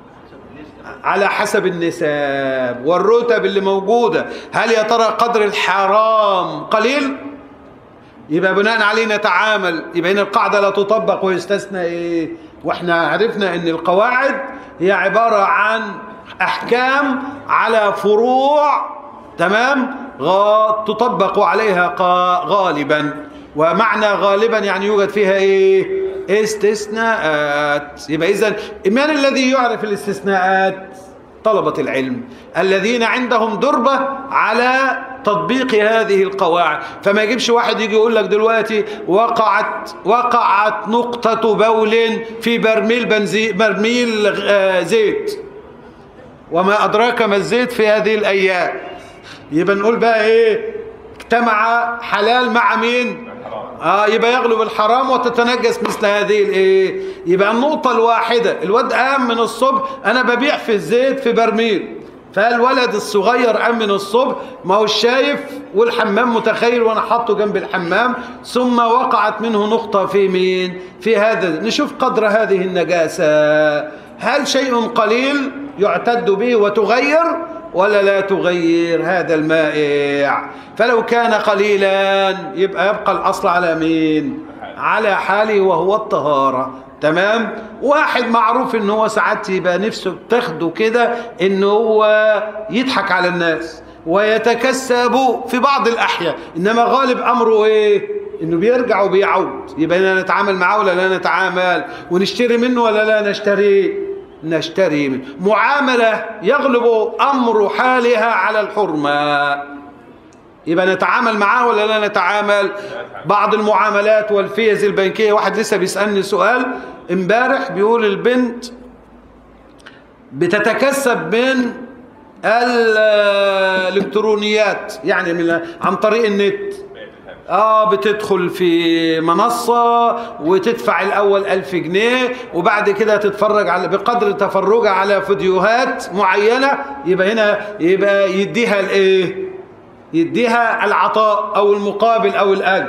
على حسب النساب والرتب اللي موجودة. هل يا ترى قدر الحرام قليل؟ يبقى بناء عليه نتعامل. يبقى هنا القاعدة لا تطبق ويستثنى واحنا عرفنا ان القواعد هي عبارة عن أحكام على فروع، تمام؟ تطبق عليها غالبا. ومعنى غالبا يعني يوجد فيها استثناءات. يبقى إذن من الذي يعرف الاستثناءات؟ طلبة العلم الذين عندهم دربة على تطبيق هذه القواعد. فما يجيبش واحد يجي يقول لك دلوقتي وقعت نقطة بول في برميل زيت، وما أدراك ما الزيت في هذه الأيام. يبقى نقول بقى إيه؟ اجتمع حلال مع مين؟ يبقى يغلب الحرام وتتنجس مثل هذه الايه. يبقى النقطة الواحدة، الواد قام من الصبح أنا ببيع في الزيت في برميل، فالولد الصغير قام من الصبح ما هو شايف والحمام متخيل وأنا حاطه جنب الحمام، ثم وقعت منه نقطة في مين؟ في هذا. نشوف قدر هذه النجاسة، هل شيء قليل يعتد به وتغير ولا لا تغير؟ هذا المائع. فلو كان قليلا يبقى الأصل على مين؟ على حاله وهو الطهارة. تمام. واحد معروف ان هو ساعات يبقى نفسه تاخده كده ان هو يضحك على الناس ويتكسب في بعض الأحيان، إنما غالب أمره إيه؟ إنه بيرجع وبيعود. يبقى لنا نتعامل معه ولا لا نتعامل؟ ونشتري منه ولا لا نشتري منه. معاملة يغلب أمر حالها على الحرمة، يبقى نتعامل معاه ولا لا نتعامل؟ بعض المعاملات والفيز البنكية، واحد لسه بيسألني سؤال امبارح بيقول البنت بتتكسب من الالكترونيات، يعني عن طريق النت. بتدخل في منصة وتدفع الأول 1000 جنيه وبعد كده تتفرج على بقدر تفرجها على فيديوهات معينة، يبقى هنا يبقى يديها الايه؟ يديها العطاء أو المقابل أو الأجر.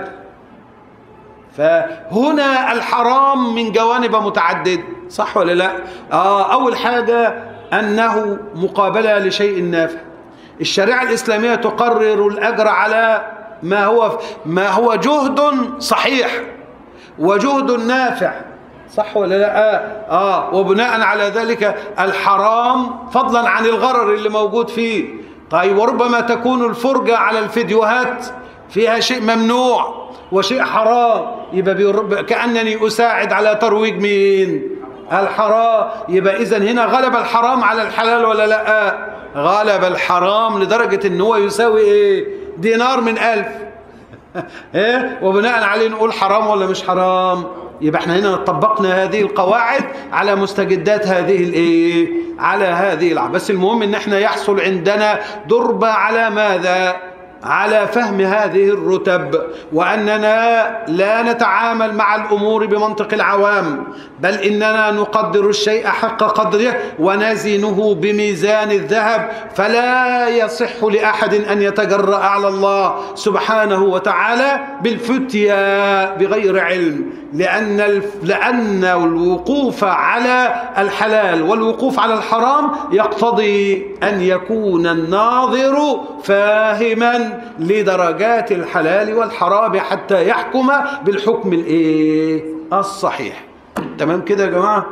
فهنا الحرام من جوانب متعددة، صح ولا لا؟ أول حاجة أنه مقابلة لشيء نافع. الشريعة الإسلامية تقرر الأجر على ما هو جهد صحيح وجهد نافع، صح ولا لا؟ وبناء على ذلك الحرام فضلا عن الغرر اللي موجود فيه. طيب، وربما تكون الفرجة على الفيديوهات فيها شيء ممنوع وشيء حرام، يبقى كأنني أساعد على ترويج مين؟ الحرام. يبقى إذن هنا غلب الحرام على الحلال ولا لا؟ غلب الحرام لدرجة إن هو يساوي إيه؟ دينار من 1000. إيه؟ وبناء عليه نقول حرام ولا مش حرام؟ يبقى احنا هنا طبقنا هذه القواعد على مستجدات هذه الايه؟ على هذه بس المهم ان احنا يحصل عندنا دربة على ماذا؟ على فهم هذه الرتب، وأننا لا نتعامل مع الأمور بمنطق العوام، بل إننا نقدر الشيء حق قدره ونزنه بميزان الذهب. فلا يصح لأحد أن يتجرأ على الله سبحانه وتعالى بالفتيا بغير علم، لأن الوقوف على الحلال والوقوف على الحرام يقتضي أن يكون الناظر فاهما لدرجات الحلال والحرام حتى يحكم بالحكم الصحيح. تمام كده يا جماعة؟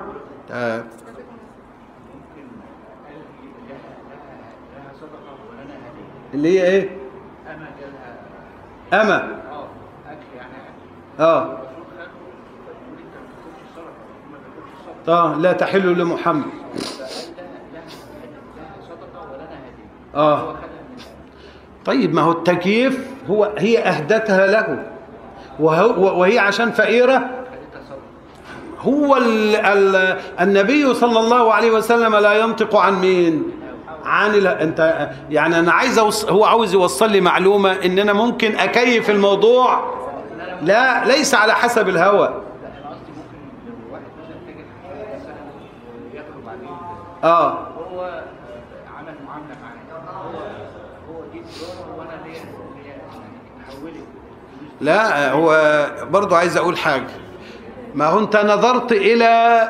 اللي هي ايه؟ أما لا تحل لمحمد. طيب، ما هو التكييف هي أهدتها له وهي عشان فقيرة. هو النبي صلى الله عليه وسلم لا ينطق عن مين؟ انت يعني انا هو عاوز يوصل لي معلومة ان انا ممكن اكيف الموضوع. لا، ليس على حسب الهوى. هو عمل معاملة معاه، هو دي تجارة وانا ليه حولت. لا، هو برضو عايز اقول حاجة. ما هو انت نظرت الى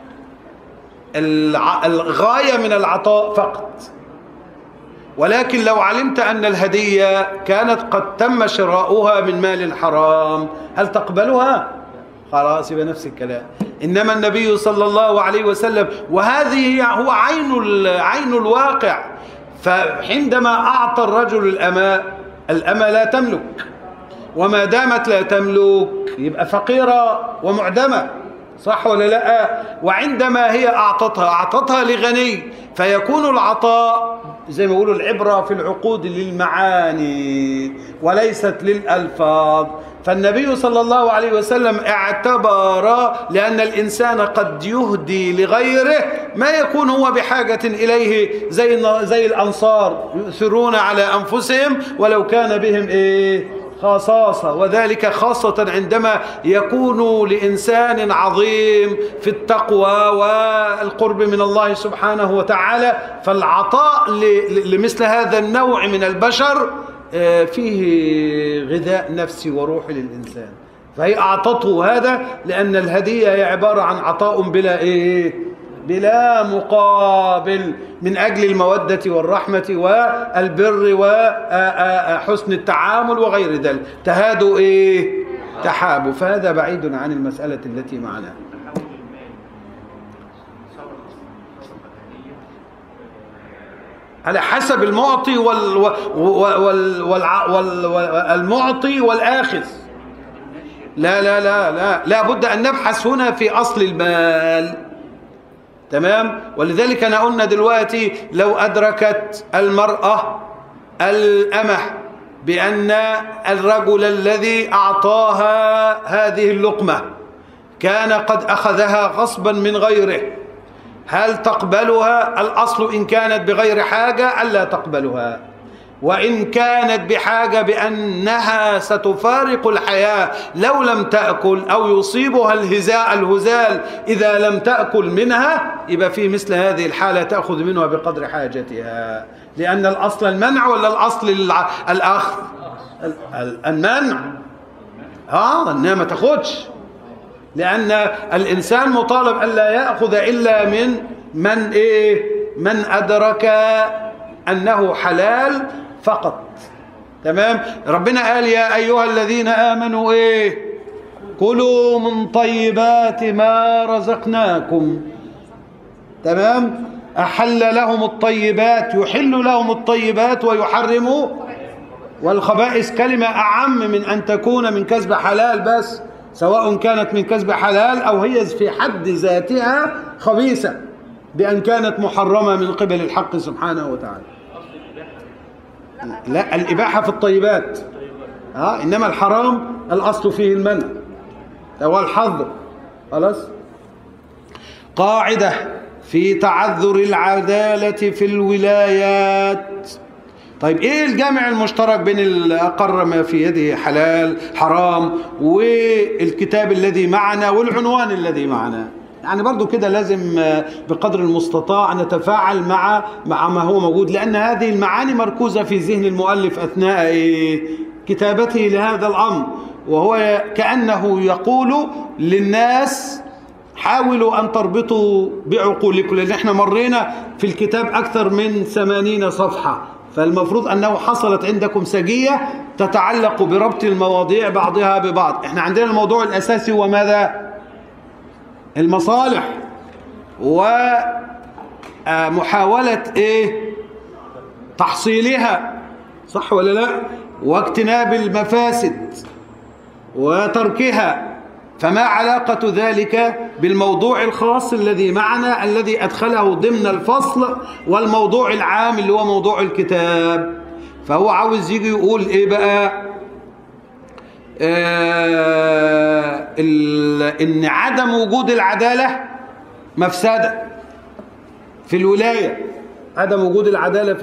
الغاية من العطاء فقط، ولكن لو علمت ان الهدية كانت قد تم شراؤها من مال حرام هل تقبلها؟ خلاص، يبقى نفس الكلام. إنما النبي صلى الله عليه وسلم، وهذه هو عين الواقع. فعندما أعطى الرجل الأمة لا تملك، وما دامت لا تملك يبقى فقيرة ومعدمة، صح ولا لا؟ وعندما هي أعطتها لغني فيكون العطاء زي ما يقولوا العبرة في العقود للمعاني وليست للألفاظ. فالنبي صلى الله عليه وسلم اعتبر لأن الإنسان قد يهدي لغيره ما يكون هو بحاجة إليه، زي الأنصار يؤثرون على أنفسهم ولو كان بهم خصاصة، وذلك خاصة عندما يكون لإنسان عظيم في التقوى والقرب من الله سبحانه وتعالى. فالعطاء لمثل هذا النوع من البشر فيه غذاء نفسي وروحي للإنسان، فهي أعطته هذا لأن الهدية هي عبارة عن عطاء بلا مقابل من أجل المودة والرحمة والبر وحسن التعامل وغير ذلك. تهادوا تحابوا، فهذا بعيد عن المسألة التي معنا. على حسب المعطي والمعطي والآخذ. لا بد أن نبحث هنا في أصل المال. تمام. ولذلك أنا قلنا دلوقتي لو أدركت المرأة الأمة بأن الرجل الذي أعطاها هذه اللقمة كان قد أخذها غصبا من غيره، هل تقبلها؟ الأصل إن كانت بغير حاجة ألا تقبلها، وإن كانت بحاجة بأنها ستفارق الحياة لو لم تأكل أو يصيبها الهزال إذا لم تأكل منها، يبقى في مثل هذه الحالة تأخذ منها بقدر حاجتها، لأن الأصل المنع ولا الأصل الأخذ؟ المنع. إنها ما تاخدش، لأن الإنسان مطالب ألا يأخذ إلا من أدرك أنه حلال فقط. تمام. ربنا قال يا أيها الذين آمنوا كلوا من طيبات ما رزقناكم. تمام. أحل لهم الطيبات، يحل لهم الطيبات ويحرم والخبائث، كلمة أعم من أن تكون من كسب حلال بس، سواء كانت من كسب حلال أو هي في حد ذاتها خبيثة بأن كانت محرمة من قبل الحق سبحانه وتعالى. لا، الإباحة في الطيبات. إنما الحرام الأصل فيه المنع والحظر. خلاص. قاعدة في تعذر العدالة في الولايات. طيب ايه الجامع المشترك بين الأقر ما في يده حلال حرام والكتاب الذي معنا والعنوان الذي معنا؟ يعني برضو كده لازم بقدر المستطاع نتفاعل مع ما هو موجود، لأن هذه المعاني مركوزة في ذهن المؤلف أثناء كتابته لهذا الأمر، وهو كأنه يقول للناس حاولوا أن تربطوا بعقولكم، لأن احنا مرينا في الكتاب أكثر من 80 صفحة، فالمفروض أنه حصلت عندكم سجية تتعلق بربط المواضيع بعضها ببعض. احنا عندنا الموضوع الأساسي هو ماذا؟ المصالح ومحاولة تحصيلها، صح ولا لا؟ واجتناب المفاسد وتركها. فما علاقة ذلك بالموضوع الخاص الذي معنا الذي أدخله ضمن الفصل والموضوع العام اللي هو موضوع الكتاب؟ فهو عاوز يجي يقول بقى إن عدم وجود العدالة مفسدة في الولاية. عدم وجود العدالة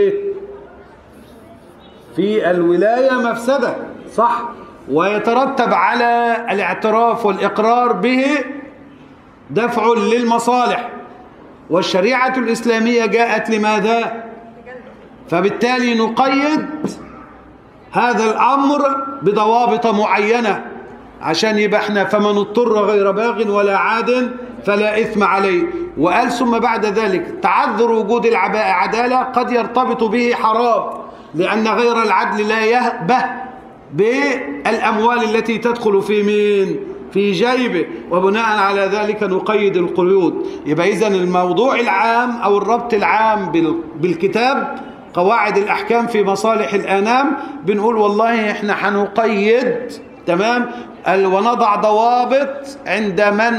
في الولاية مفسدة، صح؟ ويترتب على الاعتراف والإقرار به دفع للمصالح، والشريعة الإسلامية جاءت لماذا؟ فبالتالي نقيد هذا الأمر بضوابط معينة عشان يبقى احنا فمن اضطر غير باغ ولا عاد فلا إثم عليه. وقال ثم بعد ذلك تعذر وجود العدالة قد يرتبط به حرام، لأن غير العدل لا يهبه بالأموال التي تدخل في جيبه، وبناء على ذلك نقيد القيود. يبقى إذن الموضوع العام أو الربط العام بالكتاب قواعد الأحكام في مصالح الأنام، بنقول والله احنا هنقيد، تمام، ونضع ضوابط عند من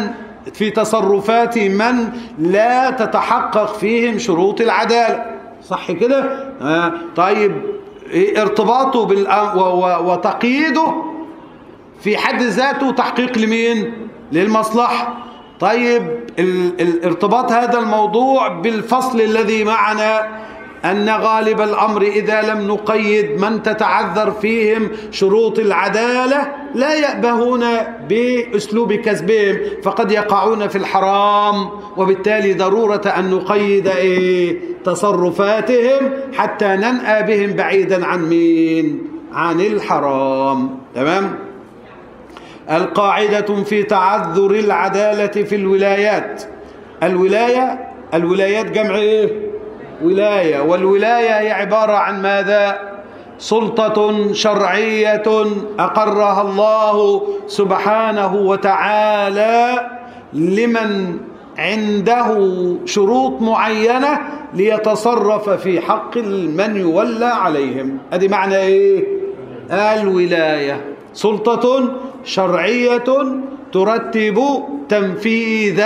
في تصرفات من لا تتحقق فيهم شروط العدالة، صح كده؟ طيب ارتباطه وتقييده في حد ذاته تحقيق لمين؟ للمصلحة. طيب الارتباط هذا الموضوع بالفصل الذي معنا أن غالب الأمر إذا لم نقيد من تتعذر فيهم شروط العدالة لا يأبهون بأسلوب كسبهم، فقد يقعون في الحرام، وبالتالي ضرورة أن نقيد تصرفاتهم حتى ننأى بهم بعيدا عن مين؟ عن الحرام. تمام؟ القاعدة في تعذر العدالة في الولايات. الولايات جمع ايه؟ ولاية، والولاية هي عبارة عن ماذا؟ سلطة شرعية أقرها الله سبحانه وتعالى لمن عنده شروط معينة ليتصرف في حق من يولى عليهم. ادي معنى ايه؟ الولاية سلطة شرعية ترتب تنفيذ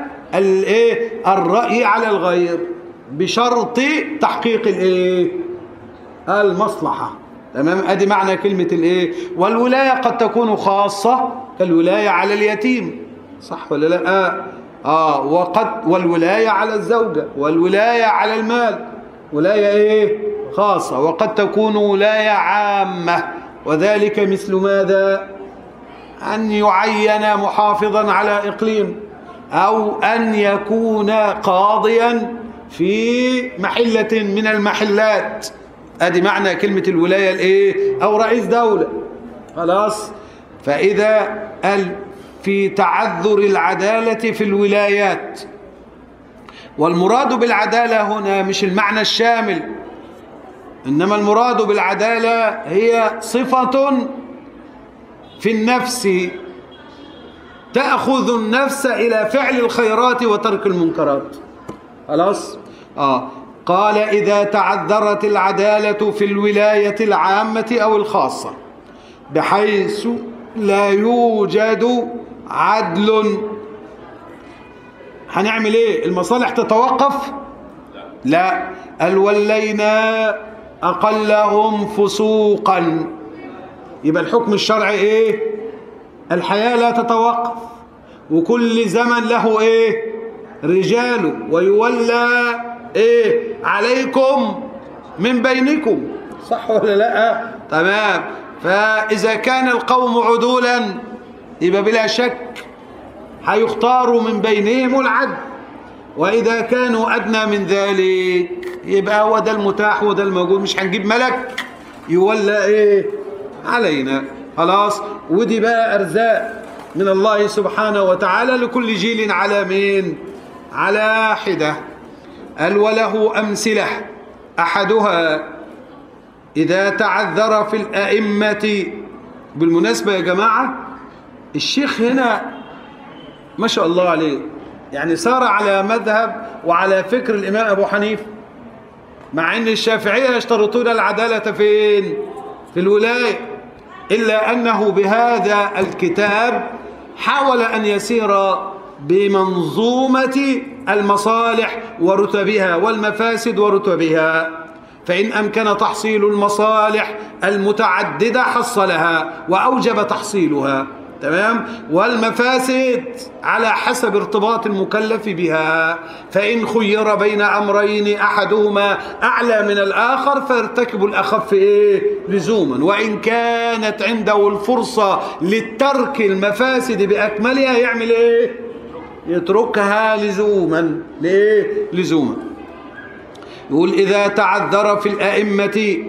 الرأي على الغير بشرط تحقيق المصلحة. تمام؟ ادي معنى كلمة والولاية قد تكون خاصة كالولاية على اليتيم، صح ولا لا؟ والولاية على الزوجة، والولاية على المال ولاية خاصة، وقد تكون ولاية عامة، وذلك مثل ماذا؟ أن يعين محافظا على إقليم، أو أن يكون قاضيا في محلة من المحلات. ادي معنى كلمة الولاية أو رئيس دولة. خلاص؟ فإذا في تعذر العدالة في الولايات، والمراد بالعدالة هنا مش المعنى الشامل، إنما المراد بالعدالة هي صفة في النفس تأخذ النفس إلى فعل الخيرات وترك المنكرات. خلاص؟ قال إذا تعذرت العدالة في الولاية العامة أو الخاصة بحيث لا يوجد عدل، هنعمل ايه؟ المصالح تتوقف؟ لا، ولينا أقلهم فسوقا. يبقى الحكم الشرعي الحياة لا تتوقف، وكل زمن له رجاله، ويولى عليكم من بينكم، صح ولا لا؟ تمام. فإذا كان القوم عدولا يبقى بلا شك هيختاروا من بينهم العدل، وإذا كانوا أدنى من ذلك يبقى هو ده المتاح وده الموجود، مش هنجيب ملك يولى علينا. خلاص؟ ودي بقى أرزاق من الله سبحانه وتعالى لكل جيل على مين؟ على حدة. وله أمثلة، أحدها إذا تعذر في الأئمة. بالمناسبة يا جماعة الشيخ هنا ما شاء الله عليه يعني سار على مذهب وعلى فكر الإمام أبو حنيفة، مع أن الشافعية يشترطون العدالة فين؟ في الولاية، إلا أنه بهذا الكتاب حاول أن يسير بمنظومة المصالح ورتبها والمفاسد ورتبها، فإن أمكن تحصيل المصالح المتعددة حصلها وأوجب تحصيلها، تمام؟ والمفاسد على حسب ارتباط المكلف بها، فإن خير بين أمرين أحدهما أعلى من الآخر فارتكب الأخف لزوما، وإن كانت عنده الفرصة للترك المفاسد بأكملها يعمل يتركها لزوما. لزوما. يقول إذا تعذر في الأئمة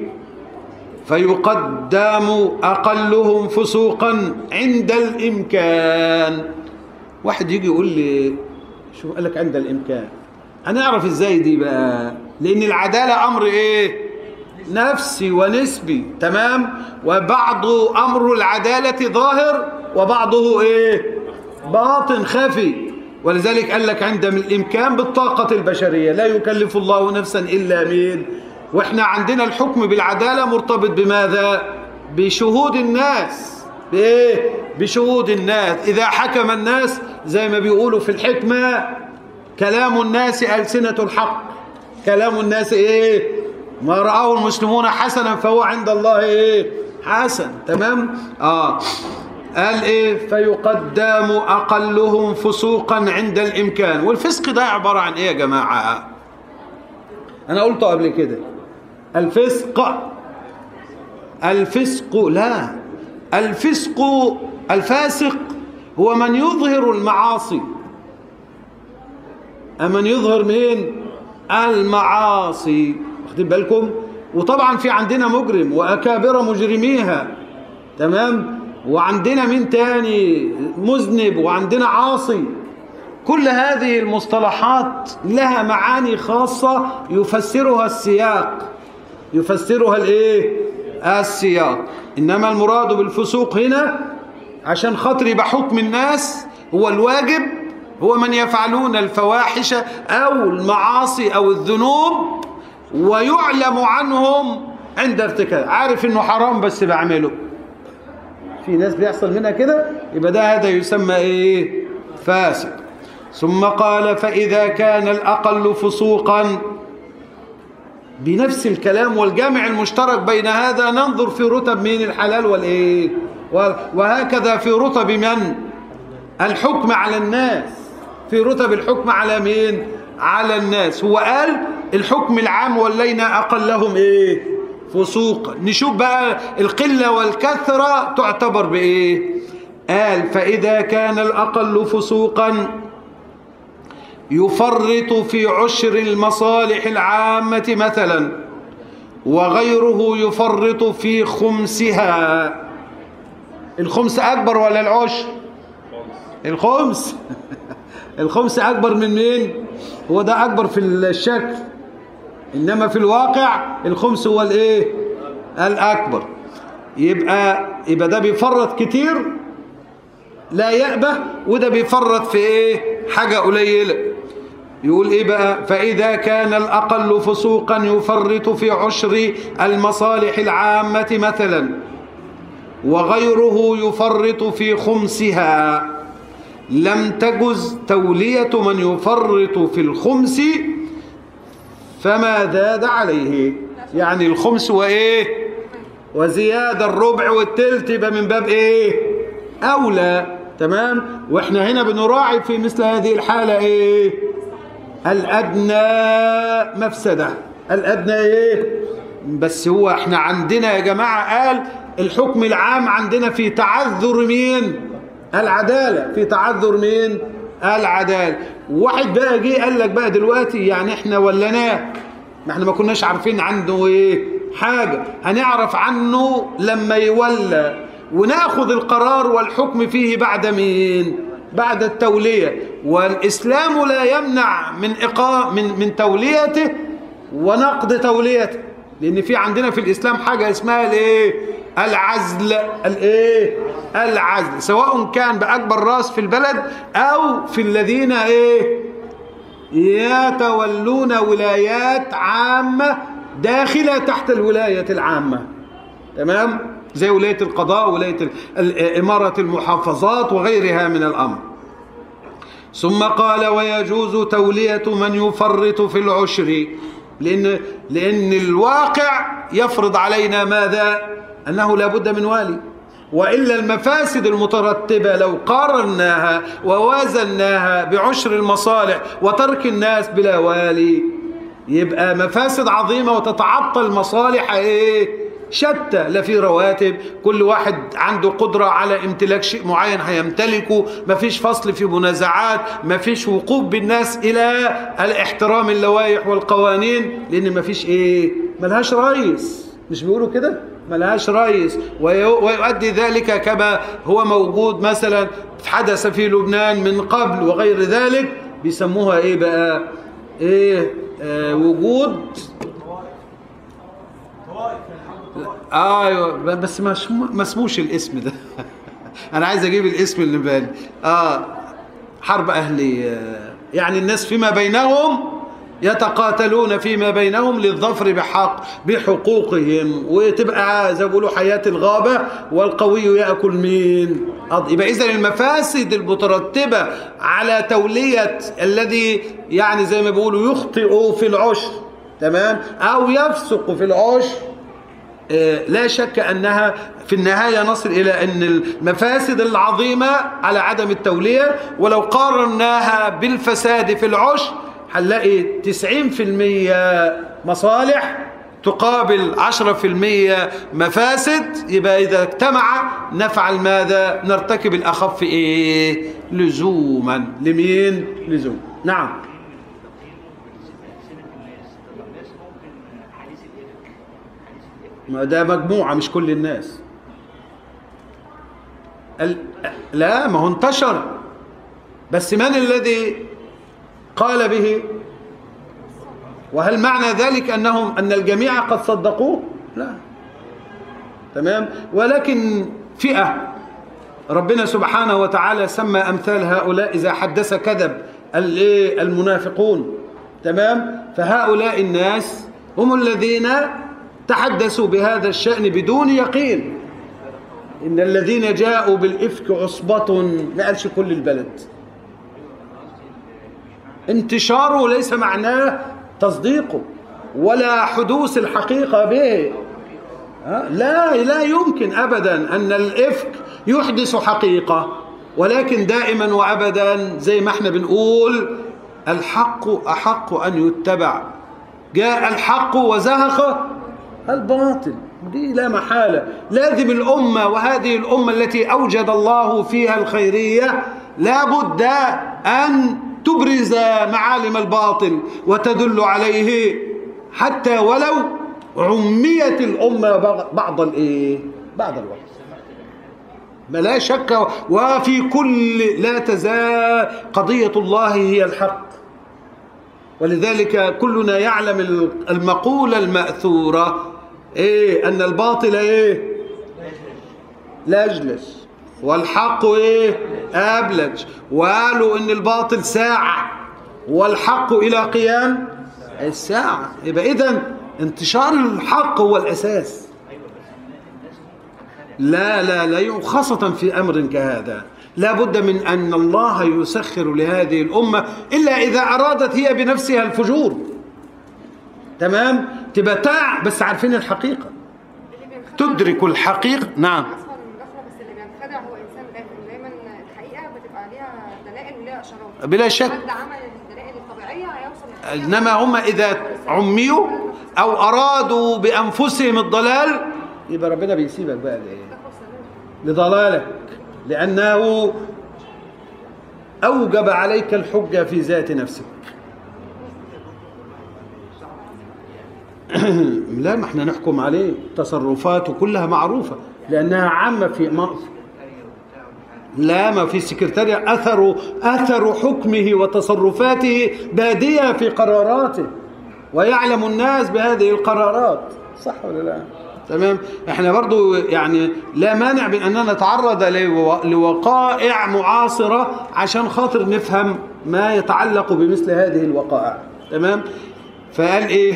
فيقدم أقلهم فسوقا عند الإمكان. واحد يجي يقول لي شو قال لك عند الإمكان؟ أنا أعرف إزاي دي بقى؟ لأن العدالة أمر نفسي ونسبي، تمام؟ وبعض أمر العدالة ظاهر وبعضه باطن خفي، ولذلك قال لك عند الإمكان بالطاقة البشرية، لا يكلف الله نفسا إلا مين. وإحنا عندنا الحكم بالعدالة مرتبط بماذا؟ بشهود الناس، بإيه؟ بشهود الناس. إذا حكم الناس زي ما بيقولوا في الحكمة كلام الناس ألسنة الحق. كلام الناس إيه؟ ما رآه المسلمون حسنا فهو عند الله إيه؟ حسن. تمام؟ قال إيه؟ فيقدم أقلهم فسوقا عند الإمكان. والفسق ده عبارة عن إيه يا جماعة؟ أنا قلته قبل كده. الفاسق هو من يظهر المعاصي. من يظهر مين؟ المعاصي. واخدين بالكم؟ وطبعا في عندنا مجرم وأكابر مجرميها. تمام؟ وعندنا مين تاني؟ مذنب، وعندنا عاصي. كل هذه المصطلحات لها معاني خاصة يفسرها السياق. يفسرها الايه؟ السياق. انما المراد بالفسوق هنا عشان خاطر يبقى حكم الناس هو الواجب هو من يفعلون الفواحش او المعاصي او الذنوب ويعلم عنهم عند ارتكاب. عارف انه حرام بس بعمله. في ناس بيحصل منها كده، يبقى ده هذا يسمى ايه؟ فاسق. ثم قال فإذا كان الأقل فسوقا، بنفس الكلام والجامع المشترك بين هذا ننظر في رتب مين الحلال والإيه، وهكذا في رتب من الحكم على الناس. في رتب الحكم على مين؟ على الناس. هو قال الحكم العام ولينا أقلهم إيه؟ فسوقا. نشوف بقى القلة والكثرة تعتبر بإيه؟ قال فإذا كان الأقل فسوقا يفرط في عشر المصالح العامة مثلا، وغيره يفرط في خمسها. الخمس أكبر ولا العشر؟ الخمس. الخمس أكبر من مين؟ هو ده أكبر في الشكل، إنما في الواقع الخمس هو الإيه؟ الأكبر. يبقى ده بيفرط كتير لا يأبه، وده بيفرط في إيه؟ حاجة قليلة. يقول إيه بقى؟ فإذا كان الأقل فسوقا يفرط في عشر المصالح العامة مثلا، وغيره يفرط في خمسها، لم تجز تولية من يفرط في الخمس فما زاد عليه. يعني الخمس وإيه؟ وزيادة الربع والتلت يبقى من باب إيه؟ أولى. تمام؟ وإحنا هنا بنراعي في مثل هذه الحالة إيه؟ الأدنى مفسدة. الأدنى إيه؟ بس هو إحنا عندنا يا جماعة قال الحكم العام عندنا في تعذر مين؟ العدالة. في تعذر مين؟ العدالة. واحد بقى جه قال لك بقى دلوقتي يعني إحنا ولناه، ما إحنا ما كناش عارفين عنده إيه؟ حاجة. هنعرف عنه لما يولى، وناخذ القرار والحكم فيه بعد مين؟ بعد التولية. والإسلام لا يمنع من توليته ونقض توليته، لأن في عندنا في الإسلام حاجة اسمها الإيه؟ العزل. الإيه؟ العزل، سواء كان بأكبر راس في البلد أو في الذين إيه؟ يتولون ولايات عامة داخلة تحت الولاية العامة. تمام؟ زي ولاية القضاء وولاية إمارة المحافظات وغيرها من الأمر. ثم قال ويجوز تولية من يفرط في العشر، لأن الواقع يفرض علينا ماذا؟ أنه لا بد من والي، وإلا المفاسد المترتبة لو قارناها ووازناها بعشر المصالح وترك الناس بلا والي يبقى مفاسد عظيمة وتتعطل مصالح إيه؟ شتى. لا في رواتب، كل واحد عنده قدرة على امتلاك شيء معين هيمتلكه، مفيش فصل في منازعات، مفيش وقوف بالناس إلى الاحترام اللوائح والقوانين، لأن مفيش إيه؟ ملهاش رئيس. مش بيقولوا كده؟ ملهاش رئيس. ويؤدي ذلك كما هو موجود مثلا حدث في لبنان من قبل وغير ذلك، بيسموها إيه بقى؟ إيه؟ وجود ايوه بس ما اسموش الاسم ده. انا عايز اجيب الاسم اللي بالي. حرب اهليه، يعني الناس فيما بينهم يتقاتلون فيما بينهم للظفر بحقوقهم، وتبقى زي ما بيقولوا حياة الغابة والقوي يأكل مين؟ يبقى إذن المفاسد المترتبة على تولية الذي يعني زي ما بيقولوا يخطئ في العشر، تمام، أو يفسق في العشر، لا شك أنها في النهاية نصل إلى أن المفاسد العظيمة على عدم التولية، ولو قارناها بالفساد في العشر هنلاقي 90% مصالح تقابل 10% مفاسد. يبقى إذا اجتمع نفعل ماذا؟ نرتكب الأخف إيه؟ لزوما. لمين؟ لزوم. نعم. ما ده مجموعة مش كل الناس. لا، ما هو انتشر، بس من الذي قال به؟ وهل معنى ذلك أن الجميع قد صدقوه؟ لا، تمام. ولكن فئة ربنا سبحانه وتعالى سمى أمثال هؤلاء إذا حدث كذب، المنافقون، تمام. فهؤلاء الناس هم الذين تحدثوا بهذا الشأن بدون يقين. إن الذين جاءوا بالإفك عصبة، ما قالش كل البلد. انتشاره ليس معناه تصديقه ولا حدوث الحقيقة به. لا يمكن أبدا أن الإفك يحدث حقيقة، ولكن دائما وأبدا زي ما احنا بنقول الحق أحق أن يتبع. جاء الحق وزهق الباطل، دي لا محالة. لازم الأمة، وهذه الأمة التي أوجد الله فيها الخيرية، لابد أن تبرز معالم الباطل وتدل عليه، حتى ولو عميت الأمة بعض الوقت. ما لا شك، وفي كل لا تزال قضية الله هي الحق. ولذلك كلنا يعلم المقولة المأثورة أن الباطل لجلج والحق أبلج. وقالوا إن الباطل ساعة والحق إلى قيام الساعة. يبقى إذن انتشار الحق هو الأساس. لا خاصة في أمر كهذا لا بد من أن الله يسخر لهذه الأمة، إلا إذا أرادت هي بنفسها الفجور، تمام، تبتاع، بس عارفين الحقيقة، تدرك الحقيقة. نعم. بس اللي بينخدع هو إنسان غافل. دايما الحقيقة بتبقى ليها دلائل وليها إشارات. بلا شك. حد عمل الدلائل الطبيعية هيوصل. إنما هم إذا عميوا أو أرادوا بأنفسهم الضلال، يبقى ربنا بيسيبك بقى لضلالك، لأنه أوجب عليك الحجة في ذات نفسك. لا، ما احنا نحكم عليه، تصرفاته كلها معروفة لأنها عامة في ما في سكرتارية أثر حكمه وتصرفاته بادية في قراراته، ويعلم الناس بهذه القرارات، صح ولا لا؟ تمام. احنا برضو يعني لا مانع من أننا نتعرض لوقائع معاصرة عشان خاطر نفهم ما يتعلق بمثل هذه الوقائع، تمام. فقال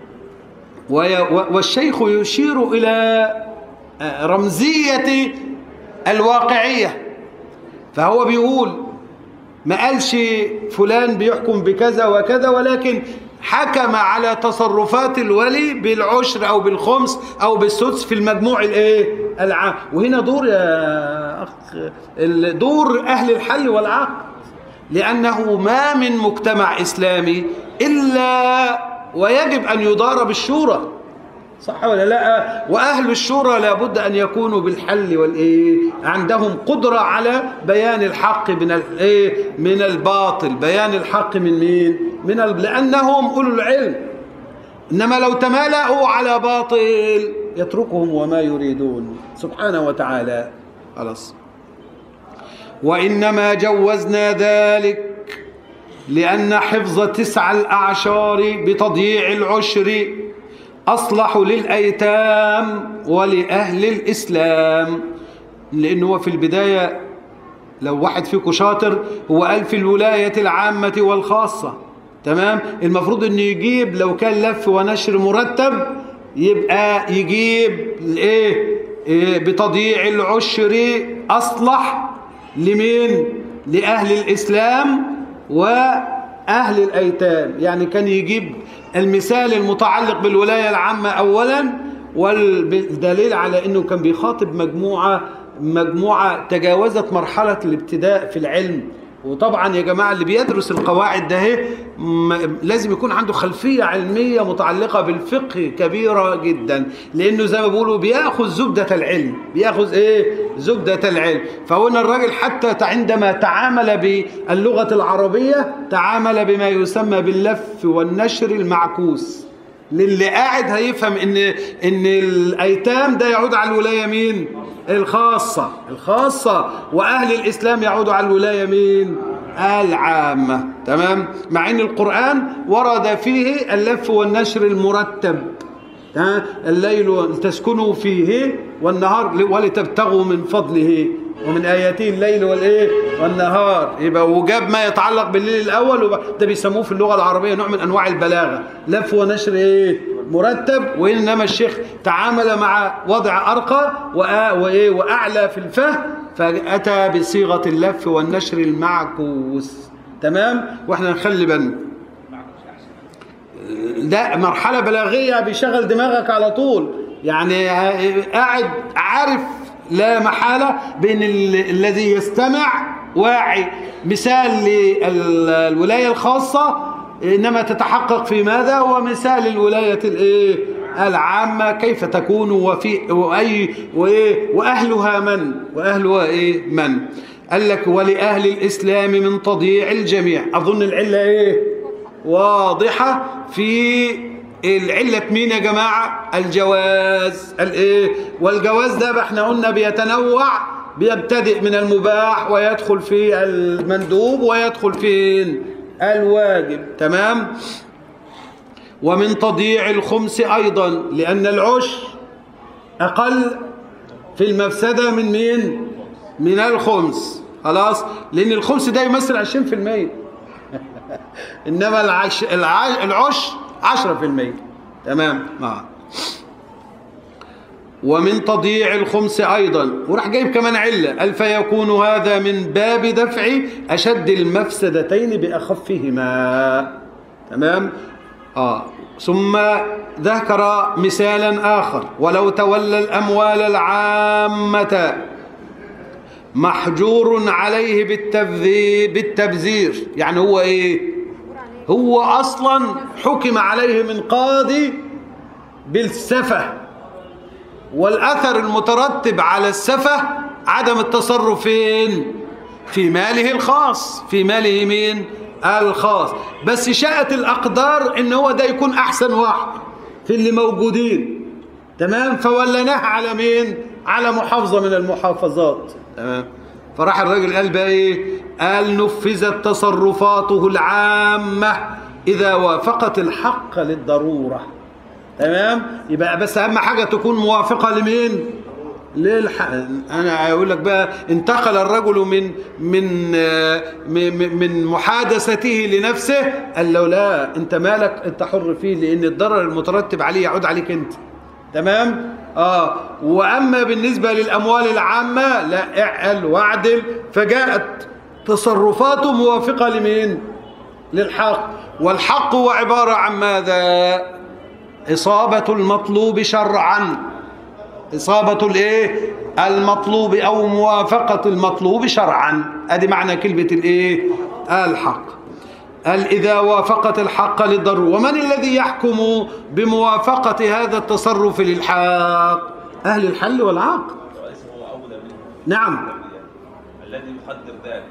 والشيخ يشير إلى رمزية الواقعية، فهو بيقول ما قالش فلان بيحكم بكذا وكذا، ولكن حكم على تصرفات الولي بالعشر أو بالخمس أو بالسدس في المجموع العام. وهنا دور يا أخ، دور أهل الحل والعقد، لأنه ما من مجتمع إسلامي إلا ويجب أن يدار بالشورى، صح ولا لا؟ وأهل الشورى لابد أن يكونوا بالحل عندهم قدرة على بيان الحق من الباطل، بيان الحق من مين؟ لأنهم أولو العلم. إنما لو تمالأوا على باطل يتركهم وما يريدون سبحانه وتعالى. خلاص. وإنما جوزنا ذلك لأن حفظ 9 الأعشار بتضييع العشر أصلح للأيتام ولأهل الإسلام. لأنه هو في البداية لو واحد فيكم شاطر هو قال في الولاية العامة والخاصة، تمام. المفروض انه يجيب لو كان لف ونشر مرتب يبقى يجيب ايه بتضييع العشر اصلح لمين؟ لاهل الاسلام واهل الايتام. يعني كان يجيب المثال المتعلق بالولايه العامه اولا، والدليل على انه كان بيخاطب مجموعه تجاوزت مرحله الابتداء في العلم. وطبعا يا جماعه اللي بيدرس القواعد ده لازم يكون عنده خلفيه علميه متعلقه بالفقه كبيره جدا، لانه زي ما بيقولوا بياخذ زبده العلم، بياخذ زبده العلم. فهنا الراجل حتى عندما تعامل باللغه العربيه تعامل بما يسمى باللف والنشر المعكوس. للي قاعد هيفهم ان الايتام ده يعود على الولايه مين؟ الخاصه، واهل الاسلام يعودوا على الولايه مين؟ العامه. تمام. مع ان القران ورد فيه اللف والنشر المرتب، الليل تسكنوا فيه والنهار ولتبتغوا من فضله ومن آياته الليل والنهار. يبقى وجاب ما يتعلق بالليل الأول، ده بيسموه في اللغة العربية نوع من أنواع البلاغة، لف ونشر مرتب. وإنما الشيخ تعامل مع وضع أرقى وأعلى في الفهم، فأتى بصيغة اللف والنشر المعكوس. تمام. وإحنا نخلي بالنا ده مرحلة بلاغية بيشغل دماغك على طول، يعني قاعد عارف لا محالة بأن الذي يستمع واعي. مثال للولاية الخاصة إنما تتحقق في ماذا؟ ومثال الولاية العامة كيف تكون وأهلها من؟ من؟ قال لك ولأهل الإسلام من تضييع الجميع. أظن العلة واضحة في العلة مين يا جماعة؟ الجواز. والجواز ده احنا قلنا بيتنوع، بيبتدئ من المباح ويدخل في المندوب ويدخل في الواجب. تمام. ومن تضييع الخمس أيضا، لأن العشر أقل في المفسدة من مين؟ من الخمس. خلاص، لأن الخمس ده يمثل 20%. إنما العشر 10%. تمام. ومن تضييع الخمس أيضا، وراح جايب كمان علة، فيكون هذا من باب دفع أشد المفسدتين بأخفهما. تمام. ثم ذكر مثالا آخر، ولو تولى الأموال العامة محجور عليه بالتبذير. يعني هو هو أصلا حكم عليه من قاضي بالسفه، والأثر المترتب على السفه عدم التصرف في ماله الخاص، في ماله مين؟ الخاص. بس شاءت الأقدار إن هو ده يكون أحسن واحد في اللي موجودين. تمام. فولناه على مين؟ على محافظة من المحافظات. تمام. فراح الراجل قال بقى قال نفذت تصرفاته العامة إذا وافقت الحق للضرورة. تمام. يبقى بس أهم حاجة تكون موافقة لمين؟ للحق. أنا أقول لك بقى انتقل الرجل من محادثته لنفسه، قال له لا، أنت مالك، أنت حر فيه، لأن الضرر المترتب عليه يعود عليك أنت. تمام. وأما بالنسبة للأموال العامة لا، اعقل واعدل. فجاءت تصرفاته موافقة لمين؟ للحق. والحق هو عبارة عن ماذا؟ إصابة المطلوب شرعا، إصابة المطلوب أو موافقة المطلوب شرعا. أدي معنى كلمة الحق. قال إذا وافقت الحق للضرورة. ومن الذي يحكم بموافقة هذا التصرف للحق؟ أهل الحل والعقد. نعم. الذي يقدر ذلك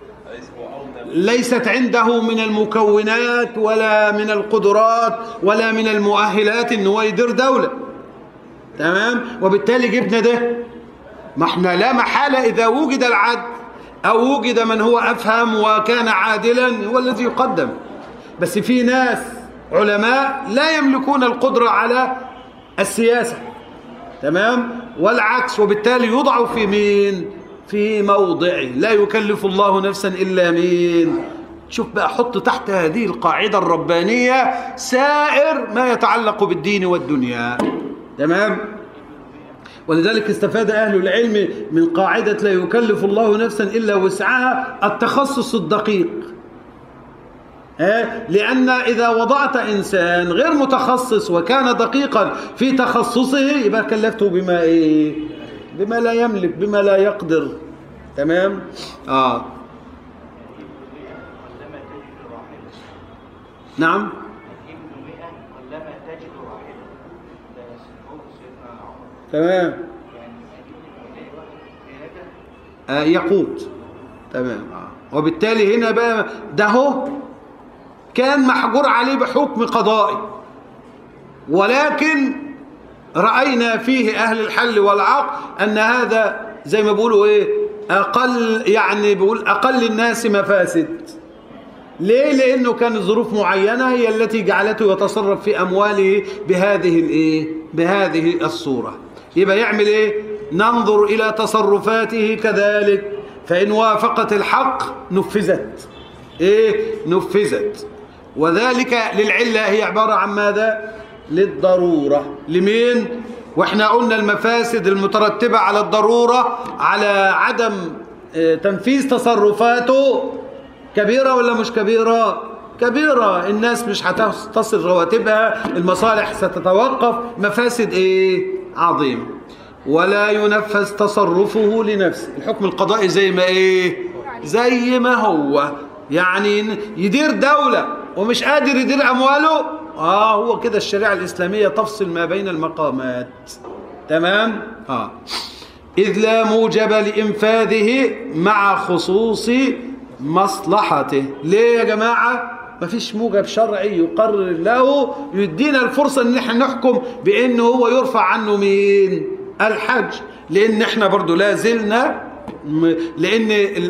ليست عنده من المكونات ولا من القدرات ولا من المؤهلات إن هو يدير دولة. تمام. وبالتالي جبنا ده. ما احنا لا محالة إذا وجد العدل أو وجد من هو أفهم وكان عادلا هو الذي يقدم. بس في ناس علماء لا يملكون القدرة على السياسة. تمام. والعكس. وبالتالي يوضع في مين؟ في موضعه. لا يكلف الله نفسا إلا مين؟ شوف بقى، حط تحت هذه القاعدة الربانية سائر ما يتعلق بالدين والدنيا. تمام؟ ولذلك استفاد أهل العلم من قاعدة لا يكلف الله نفسا إلا وسعها التخصص الدقيق. لأن إذا وضعت إنسان غير متخصص وكان دقيقا في تخصصه يبقى كلفته بما إيه؟ بما لا يملك، بما لا يقدر. تمام؟ نعم. تمام. يقوت. تمام. وبالتالي هنا بقى ده هو كان محجور عليه بحكم قضائي، ولكن رأينا فيه أهل الحل والعقل أن هذا زي ما بيقولوا إيه، أقل، يعني بيقول أقل الناس مفاسد. ليه؟ لأنه كان ظروف معينة هي التي جعلته يتصرف في أمواله بهذه الإيه؟ بهذه الصورة. يبقى يعمل إيه؟ ننظر إلى تصرفاته كذلك، فإن وافقت الحق نفذت. إيه؟ نفذت. وذلك للعلة هي عبارة عن ماذا؟ للضرورة. لمين؟ وإحنا قلنا المفاسد المترتبة على الضرورة على عدم تنفيذ تصرفاته كبيرة ولا مش كبيرة؟ كبيرة. الناس مش هتصل رواتبها، المصالح ستتوقف، مفاسد إيه؟ عظيم. ولا ينفذ تصرفه لنفسه. الحكم القضائي زي ما إيه؟ زي ما هو. يعني يدير دولة ومش قادر يدير أمواله، هو كده الشريعة الإسلامية تفصل ما بين المقامات. تمام؟ إذ لا موجب لإنفاذه مع خصوص مصلحته. ليه يا جماعة؟ مفيش موجب شرعي يقرر له يدينا الفرصة ان احنا نحكم بانه هو يرفع عنه مين؟ الحج. لان احنا برضو لا زلنا، لان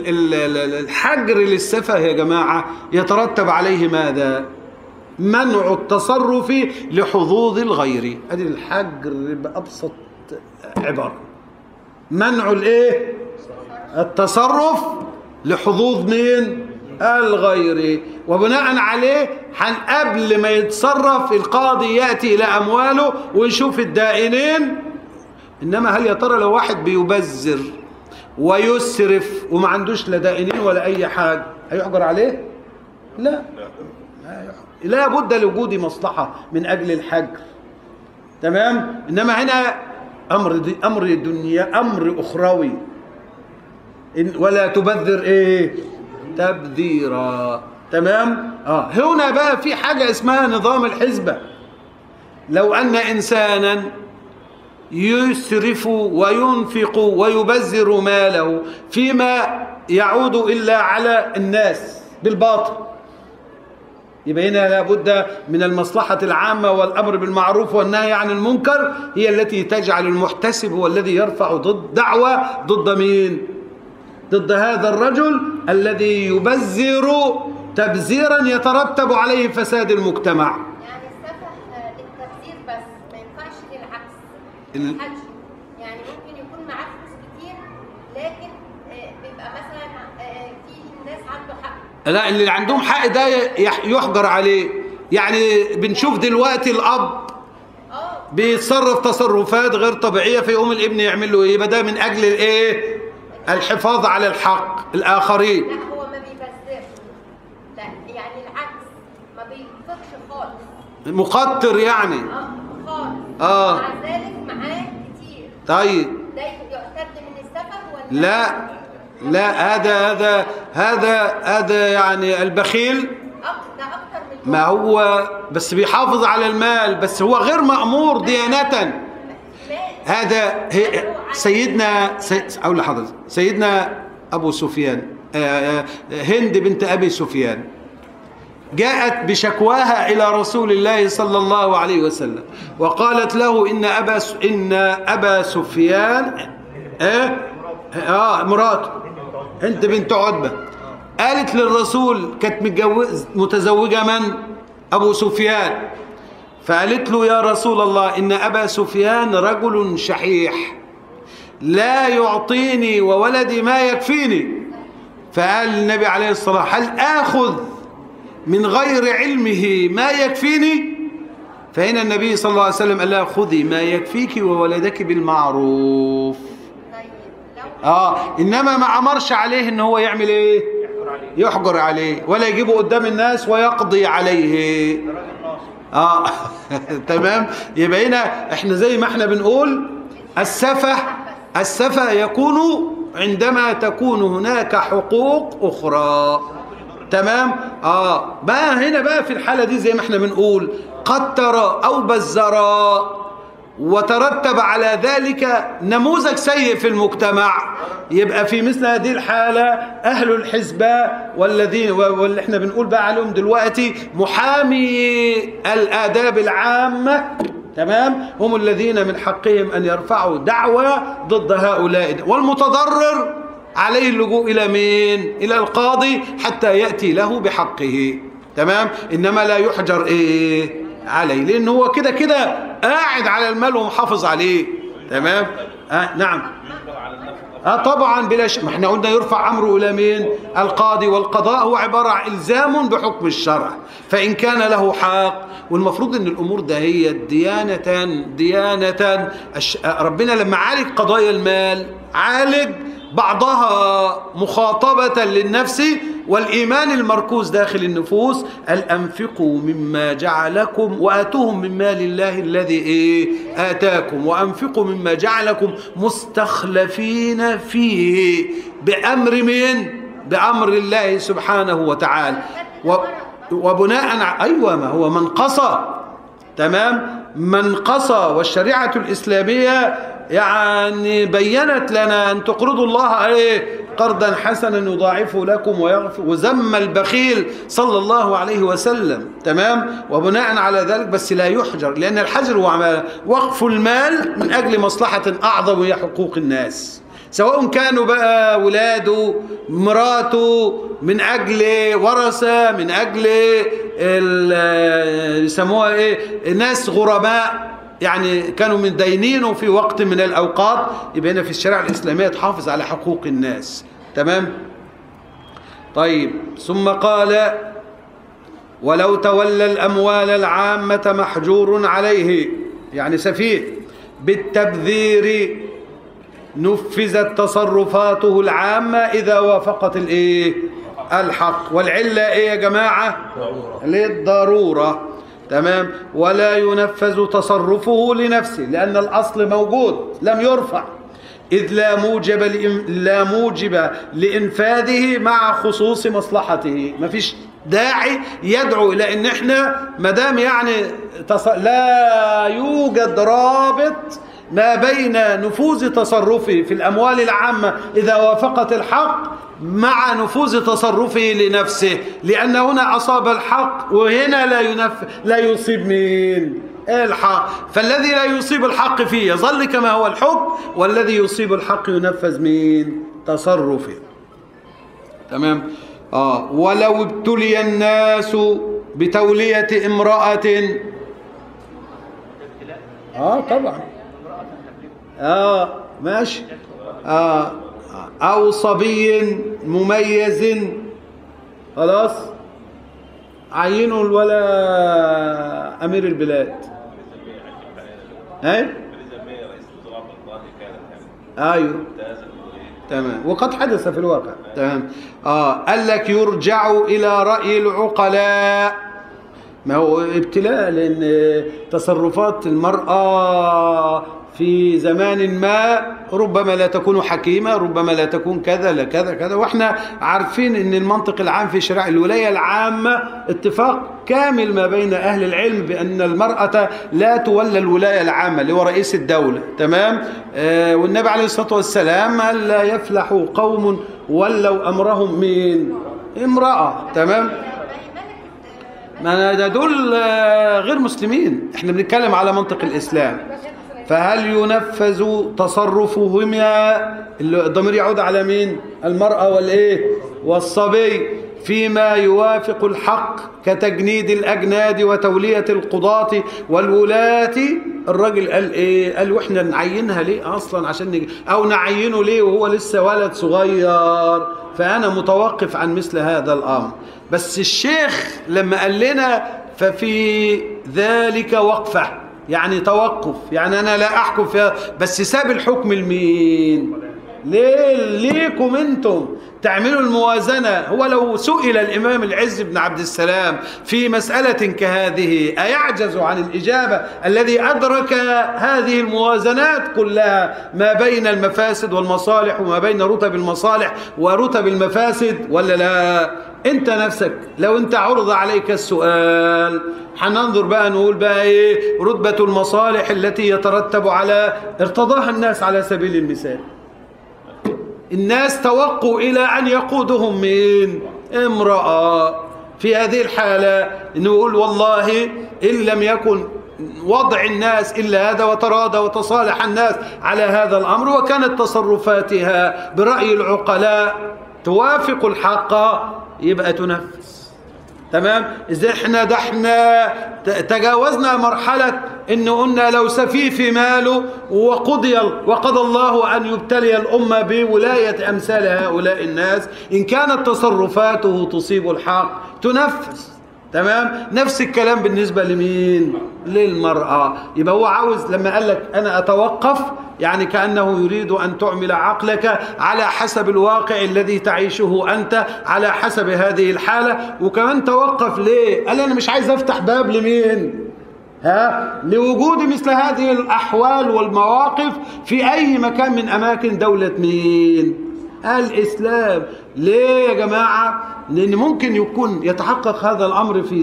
الحجر للسفه يا جماعة يترتب عليه ماذا؟ منع التصرف لحظوظ الغير. ادي الحجر بأبسط عبارة، منع الايه؟ التصرف لحظوظ مين؟ الغير. وبناء عليه قبل ما يتصرف القاضي يأتي إلى أمواله ويشوف الدائنين. إنما هل يا ترى لو واحد بيبذر ويسرف وما عندوش لا دائنين ولا أي حاجة هيحجر عليه؟ لا، لا بد لوجود مصلحة من أجل الحجر. تمام؟ إنما هنا أمر دنيا، أمر أخروي. ولا تبذر إيه؟ تبذيرا. تمام؟ هنا بقى في حاجة اسمها نظام الحسبة. لو أن إنسانا يسرف وينفق ويبذر ماله فيما يعود إلا على الناس بالباطل، يبقى هنا لابد من المصلحة العامة والأمر بالمعروف والنهي عن المنكر هي التي تجعل المحتسب هو الذي يرفع دعوة ضد مين؟ ضد هذا الرجل الذي يبذر تبذيرا يترتب عليه فساد المجتمع. يعني السفه للتبذير بس، ما ينفعش للعكس. الحج يعني ممكن يكون معاه فلوس كتير لكن بيبقى مثلا في ناس عنده حق. لا، اللي عندهم حق ده يحجر عليه. يعني بنشوف دلوقتي الأب بيتصرف تصرفات غير طبيعية، فيقوم الابن يعمل له ايه؟ يبقى ده من أجل الايه؟ الحفاظ على الحق الآخرين. لا هو ما بيبذرش، لا يعني العكس، ما بينفقش خالص، مقتر يعني. خالص. مع ذلك معاه كتير. طيب ده يعتد من السفه ولا لا؟ لا، هذا يعني البخيل. ده اكتر من ما هو بس بيحافظ على المال، بس هو غير مأمور ديانة. هذا سيدنا أقول لحضرتك سيدنا أبو سفيان، هند بنت أبي سفيان جاءت بشكواها إلى رسول الله صلى الله عليه وسلم وقالت له إن أبا سفيان مراته هند بنت عتبة قالت للرسول، كانت متزوجة من؟ أبو سفيان. فقالت له يا رسول الله إن أبا سفيان رجل شحيح لا يعطيني وولدي ما يكفيني، فقال النبي عليه الصلاة والسلام: هل آخذ من غير علمه ما يكفيني؟ فهنا النبي صلى الله عليه وسلم قال لها: خذي ما يكفيك وولدك بالمعروف. إنما ما أمرش عليه إن هو يعمل إيه؟ يحجر عليه ولا يجيبه قدام الناس ويقضي عليه. تمام. يبقى هنا احنا زي ما احنا بنقول السفه يكون عندما تكون هناك حقوق أخرى. تمام. بقى هنا بقى في الحالة دي زي ما احنا بنقول قتر أو بزر وترتب على ذلك نموذج سيء في المجتمع، يبقى في مثل هذه الحالة أهل الحزبة والذين واللي احنا بنقول بقى عليهم دلوقتي محامي الآداب العامة، تمام، هم الذين من حقهم أن يرفعوا دعوة ضد هؤلاء، والمتضرر عليه اللجوء إلى مين؟ إلى القاضي حتى يأتي له بحقه. تمام. إنما لا يحجر عليه، لأنه هو كده كده قاعد على المال ومحافظ عليه. تمام. نعم. طبعا بلا شك. ما احنا قلنا يرفع أمره إلى مين؟ القاضي، والقضاء هو عبارة عن إلزام بحكم الشرع، فإن كان له حق. والمفروض أن الأمور ده هي ديانة ربنا لما عالج قضايا المال عالج بعضها مخاطبة للنفس والإيمان المركوز داخل النفوس. أنفقوا مما جعلكم وآتوهم من مال الله الذي آتاكم وأنفقوا مما جعلكم مستخلفين فيه بأمر من؟ بأمر الله سبحانه وتعالى. وبناء أيوة، ما هو منقصة. تمام. منقصة. والشريعة الإسلامية يعني بينت لنا أن تقرضوا الله قرضا حسنا يضاعفه لكم ويغفر، وذم البخيل صلى الله عليه وسلم. تمام. وبناء على ذلك بس لا يحجر، لأن الحجر هو وقف المال من أجل مصلحة أعظم وهي حقوق الناس، سواء كانوا بقى ولاده مراته، من أجل ورثة، من أجل يسموها ناس غرباء يعني كانوا من دينينه في وقت من الأوقات. يبقى هنا في الشريعة الإسلامية تحافظ على حقوق الناس. تمام. طيب. ثم قال: ولو تولى الأموال العامة محجور عليه، يعني سفيه، بالتبذير نفذت تصرفاته العامة إذا وافقت الحق. والعلة يا جماعة؟ للضرورة. تمام. ولا ينفذ تصرفه لنفسه، لأن الأصل موجود لم يرفع، إذ لا موجب لإنفاذه مع خصوص مصلحته. ما فيش داعي يدعو إلى أن احنا مدام يعني لا يوجد رابط ما بين نفوذ تصرفه في الأموال العامة إذا وافقت الحق مع نفوذ تصرفه لنفسه، لأن هنا أصاب الحق وهنا لا يصيب مين؟ الحق. فالذي لا يصيب الحق فيه يظل كما هو الحكم، والذي يصيب الحق ينفذ مين؟ تصرفه. تمام. ولو ابتلي الناس بتولية امرأة طبعا ماشي أو صبي مميز، خلاص عينوا الولا أمير البلاد. أيوه. تمام. وقد حدث في الواقع. تمام. قال لك يرجع إلى رأي العقلاء. ما هو ابتلاء، لأن تصرفات المرأة في زمان ما ربما لا تكون حكيمة، ربما لا تكون كذا لا كذا كذا. واحنا عارفين ان المنطق العام في شرع الولاية العامة اتفاق كامل ما بين اهل العلم بان المرأة لا تولى الولاية العامة اللي هو رئيس الدولة. تمام. والنبي عليه الصلاة والسلام قال: لا يفلح قوم ولوا امرهم من امرأة. تمام. ما دول غير مسلمين، احنا بنتكلم على منطق الاسلام. فهل ينفذ تصرفهما؟ الضمير يعود على مين؟ المرأة والصبي فيما يوافق الحق كتجنيد الأجناد وتولية القضاة والولاة. الراجل قال واحنا نعينها ليه أصلا؟ عشان أو نعينه ليه وهو لسه ولد صغير؟ فأنا متوقف عن مثل هذا الأمر. بس الشيخ لما قال لنا ففي ذلك وقفة، يعني توقف، يعني أنا لا أحكم فيها، بس ساب الحكم لمين؟ ليكم انتم تعملوا الموازنة. هو لو سئل الإمام العز بن عبد السلام في مسألة كهذه أيعجز عن الإجابة الذي أدرك هذه الموازنات كلها ما بين المفاسد والمصالح وما بين رتب المصالح ورتب المفاسد، ولا لا؟ انت نفسك لو انت عرض عليك السؤال، هننظر بقى نقول بقى ايه رتبة المصالح التي يترتب على ارتضاها الناس. على سبيل المثال الناس توقوا إلى أن يقودهم من امرأة، في هذه الحالة نقول والله إن لم يكن وضع الناس إلا هذا وتراضى وتصالح الناس على هذا الأمر وكانت تصرفاتها برأي العقلاء توافق الحق يبقى تنفذ. تمام؟ إذا احنا تجاوزنا مرحلة إن قلنا لو سفيه في ماله وقضى الله أن يبتلي الأمة بولاية أمثال هؤلاء الناس، إن كانت تصرفاته تصيب الحق تنفذ. تمام؟ نفس الكلام بالنسبة لمين؟ للمرأة. يبقى هو عاوز لما قال لك أنا أتوقف، يعني كأنه يريد أن تعمل عقلك على حسب الواقع الذي تعيشه أنت، على حسب هذه الحالة. وكمان توقف ليه؟ قال أنا مش عايز أفتح باب لمين؟ لوجود مثل هذه الأحوال والمواقف في أي مكان من أماكن دولة مين؟ الإسلام. ليه يا جماعة؟ لأن ممكن يكون يتحقق هذا الأمر في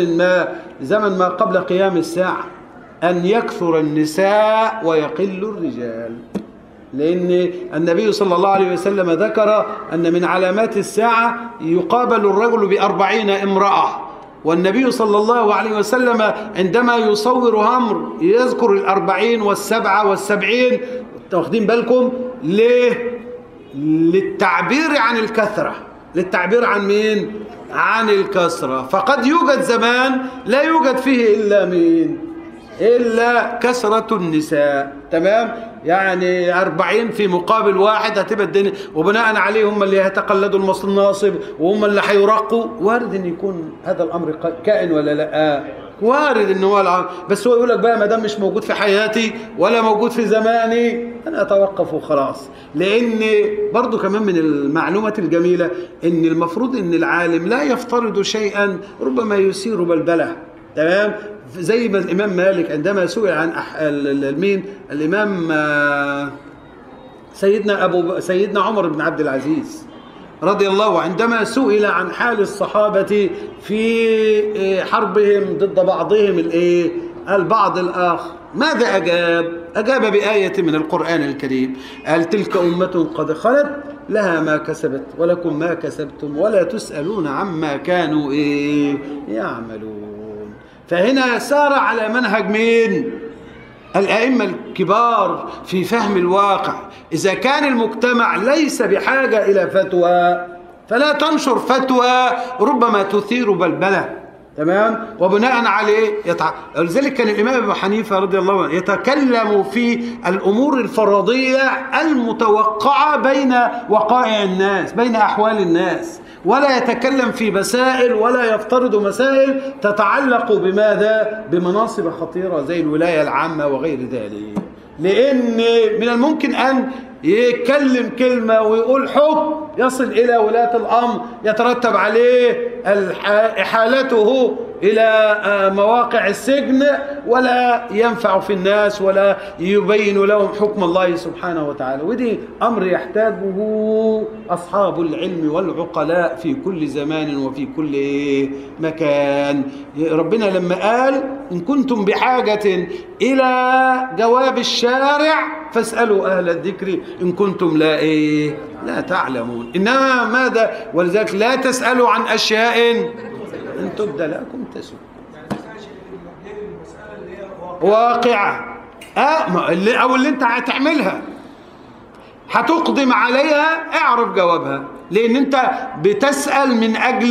زمن ما قبل قيام الساعة، أن يكثر النساء ويقل الرجال. لأن النبي صلى الله عليه وسلم ذكر أن من علامات الساعة يقابل الرجل ب40 امرأة، والنبي صلى الله عليه وسلم عندما يصور أمر يذكر 40 والسبعة وال70. واخدين بالكم؟ ليه؟ للتعبير عن الكثرة. للتعبير عن مين؟ عن الكثرة. فقد يوجد زمان لا يوجد فيه إلا مين؟ إلا كثرة النساء. تمام؟ يعني 40 في مقابل واحد هتبقى الدنيا، وبناء عليه هم اللي هيتقلدوا المناصب وهم اللي هيرقوا. وارد ان يكون هذا الامر كائن ولا لا؟ وارد ان هو الامر، بس هو يقول لك بقى ما دام مش موجود في حياتي ولا موجود في زماني انا اتوقف وخلاص. لان برضو كمان من المعلومات الجميله ان المفروض ان العالم لا يفترض شيئا ربما يثير بلبله. تمام؟ زي ما الإمام مالك عندما سئل عن مين؟ الإمام سيدنا عمر بن عبد العزيز رضي الله عنه، عندما سئل عن حال الصحابة في حربهم ضد بعضهم البعض الآخر، ماذا أجاب؟ أجاب بآية من القرآن الكريم، قال تلك أمة قد خلت لها ما كسبت ولكم ما كسبتم ولا تسألون عما كانوا يعملون. فهنا سار على منهج مين؟ الأئمة الكبار في فهم الواقع. إذا كان المجتمع ليس بحاجة إلى فتوى فلا تنشر فتوى ربما تثير بلبلة. تمام؟ وبناء عليه لذلك كان الإمام أبو حنيفة رضي الله عنه يتكلم في الأمور الفرضية المتوقعة بين وقائع الناس، بين أحوال الناس، ولا يتكلم في مسائل ولا يفترض مسائل تتعلق بماذا؟ بمناصب خطيرة زي الولاية العامة وغير ذلك. لأن من الممكن أن يتكلم كلمة ويقول حكم يصل إلى ولاة الأمر يترتب عليه إحالته إلى مواقع السجن ولا ينفع في الناس ولا يبين لهم حكم الله سبحانه وتعالى. ودي أمر يحتاجه أصحاب العلم والعقلاء في كل زمان وفي كل مكان. ربنا لما قال إن كنتم بحاجة إلى جواب الشارع فاسألوا أهل الذكر إن كنتم لا تعلمون. إنما ماذا؟ ولذلك لا تسألوا عن أشياء إن تبد لكم تسؤ. واقعة أو اللي أنت هتعملها هتقدم عليها اعرف جوابها، لأن أنت بتسأل من أجل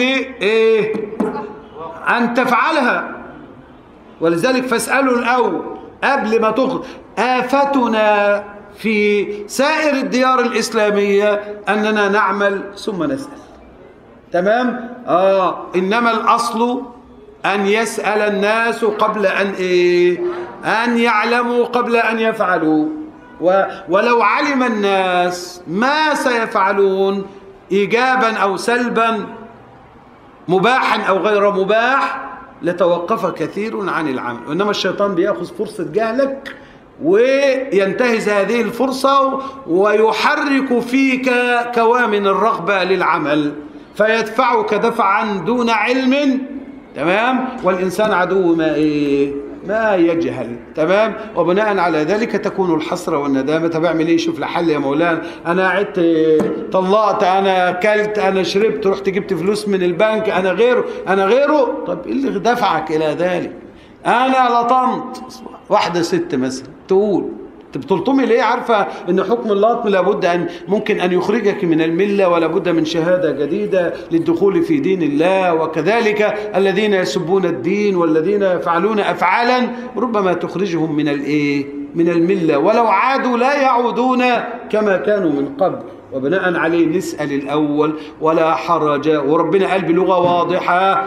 أن تفعلها. ولذلك فاسألوا الأول قبل ما تقدم. آفتنا في سائر الديار الإسلامية أننا نعمل ثم نسأل. تمام؟ إنما الأصل أن يسأل الناس قبل أن يعلموا قبل أن يفعلوا. ولو علم الناس ما سيفعلون إيجابا أو سلبا، مباحا أو غير مباح، لتوقف كثير عن العمل. وإنما الشيطان بيأخذ فرصة جهلك وينتهز هذه الفرصة ويحرك فيك كوامن الرغبة للعمل، فيدفعك دفعا دون علم. تمام؟ والإنسان عدو ما يجهل. تمام؟ وبناء على ذلك تكون الحسرة والندامة. طب اعمل ايه؟ شوف لحل يا مولانا، انا قعدت طلقت، انا اكلت، انا شربت، رحت جبت فلوس من البنك، انا غيره. طب ايه اللي دفعك الى ذلك؟ انا لطمت واحدة ست مثلا، تقول انت بتلطمي ليه؟ عارفة ان حكم اللطم لابد ممكن ان يخرجك من الملة، ولا بد من شهادة جديدة للدخول في دين الله. وكذلك الذين يسبون الدين والذين يفعلون افعالا ربما تخرجهم من الملة، ولو عادوا لا يعودون كما كانوا من قبل. وبناء عليه نسأل الأول ولا حرج. وربنا قال بلغة واضحة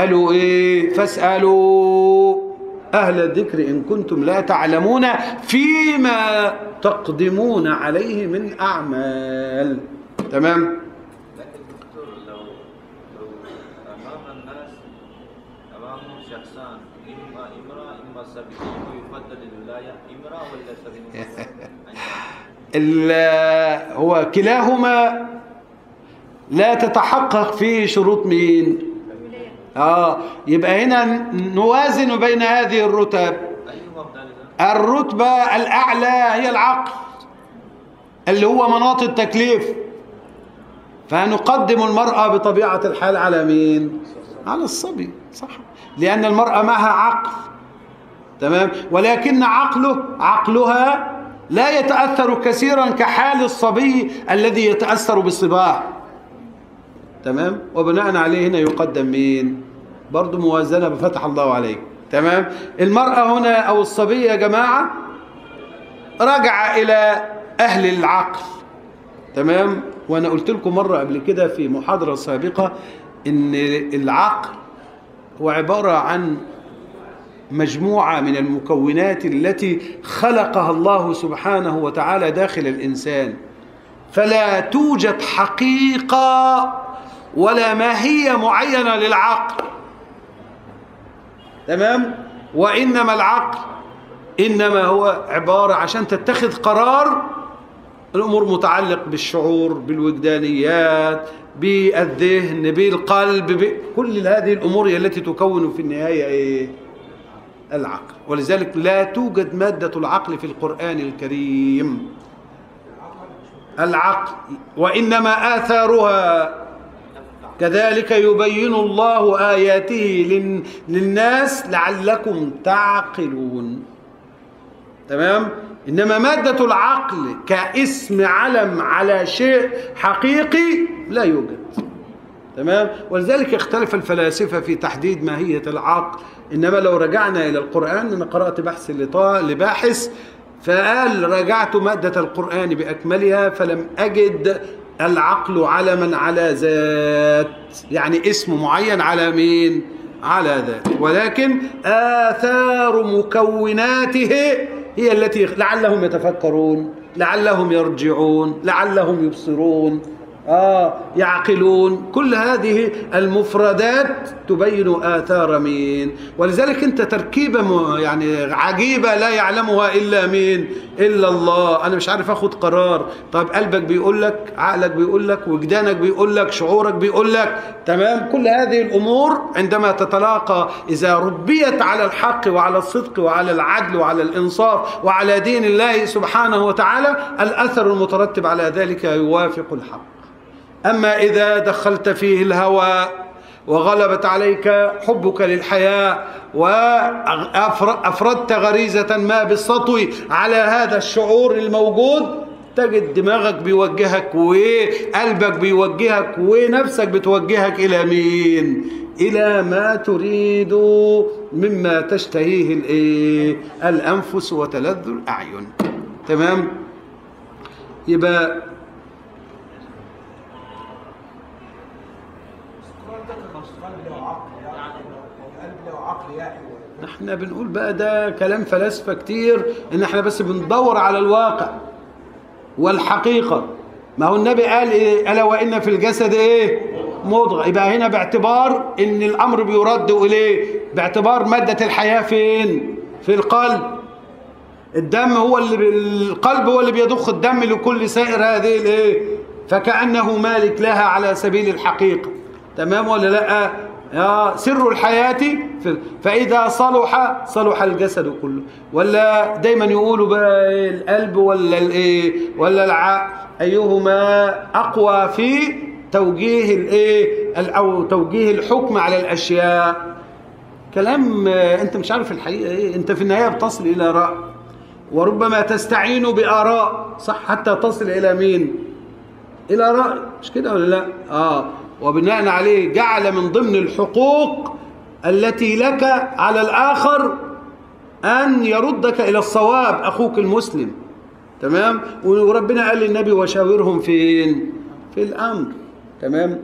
فاسألوا أهل الذكر إن كنتم لا تعلمون فيما تقدمون عليه من أعمال. تمام؟ لكن دكتور لو أمام الناس أمامهم شخصان، إما امرأة إما سبي، يفضل الولاية امرأة ولا سبي؟ هو كلاهما لا تتحقق فيه شروط مين؟ يبقى هنا نوازن بين هذه الرتب. الرتبة الأعلى هي العقل اللي هو مناط التكليف، فنقدم المرأة بطبيعة الحال على مين؟ على الصبي، صح، لأن المرأة معها عقل. تمام؟ ولكن عقلها لا يتأثر كثيرا كحال الصبي الذي يتأثر بالصباح. تمام؟ وبناء عليه هنا يقدم مين؟ برضو موازنة بفتح الله عليك. تمام؟ المرأة هنا أو الصبي يا جماعة رجع إلى أهل العقل. تمام؟ وأنا قلت لكم مرة قبل كده في محاضرة سابقة إن العقل هو عبارة عن مجموعة من المكونات التي خلقها الله سبحانه وتعالى داخل الإنسان، فلا توجد حقيقة ولا ماهية معينة للعقل. تمام؟ وإنما العقل إنما هو عبارة عشان تتخذ قرار، الأمور متعلق بالشعور، بالوجدانيات، بالذهن، بالقلب، كل هذه الأمور هي التي تكون في النهاية العقل. ولذلك لا توجد مادة العقل في القرآن الكريم، العقل، وإنما آثارها. كذلك يبين الله آياته للناس لعلكم تعقلون. تمام؟ إنما مادة العقل كاسم علم على شيء حقيقي لا يوجد. تمام؟ ولذلك اختلف الفلاسفة في تحديد ماهية العقل. إنما لو رجعنا إلى القرآن، أنا قرأت بحث لباحث فقال رجعت مادة القرآن بأكملها فلم أجد العقل علما على ذات، يعني اسم معين على مين؟ على ذات، ولكن آثار مكوناته هي التي لعلهم يتفكرون، لعلهم يرجعون، لعلهم يبصرون، يعقلون. كل هذه المفردات تبين آثار مين. ولذلك انت تركيبة يعني عجيبة لا يعلمها إلا مين؟ إلا الله. أنا مش عارف أخذ قرار. طيب قلبك بيقول لك، عقلك بيقول لك، وجدانك بيقول لك، شعورك بيقول لك. تمام؟ كل هذه الأمور عندما تتلاقى إذا ربيت على الحق وعلى الصدق وعلى العدل وعلى الإنصاف وعلى دين الله سبحانه وتعالى، الأثر المترتب على ذلك يوافق الحق. أما إذا دخلت فيه الهوى وغلبت عليك حبك للحياة وأفردت غريزة ما بالسطو على هذا الشعور الموجود، تجد دماغك بيوجهك وقلبك بيوجهك ونفسك بتوجهك إلى مين؟ إلى ما تريد مما تشتهيه الأنفس وتلذ الأعين. تمام؟ يبقى احنا بنقول بقى ده كلام فلاسفة كتير، ان احنا بس بندور على الواقع والحقيقة. ما هو النبي قال ايه؟ ألا وإن في الجسد ايه؟ مضغة. يبقى هنا باعتبار ان الامر بيرد اليه، باعتبار مادة الحياة فين؟ في القلب. الدم هو اللي القلب هو اللي بيضخ الدم لكل سائر هذه الايه، فكأنه مالك لها على سبيل الحقيقة. تمام ولا لا؟ سر الحياة فإذا صلح الجسد كله. ولا دايما يقولوا بقى القلب ولا الايه ولا العقل ايهما اقوى في توجيه الايه او توجيه الحكم على الاشياء. كلام انت مش عارف الحقيقة ايه. انت في النهاية بتصل الى رأي، وربما تستعين بآراء صح حتى تصل الى مين؟ الى رأي، مش كده ولا لا؟ وبناء عليه جعل من ضمن الحقوق التي لك على الآخر أن يردك إلى الصواب أخوك المسلم. تمام؟ وربنا قال للنبي وشاورهم فين؟ في الأمر. تمام؟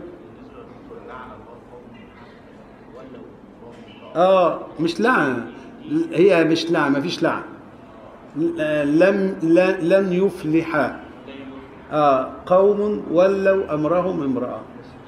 مش لعنة، هي مش لعنة، ما فيش لعنة. لن يفلح قوم ولوا أمرهم امرأة.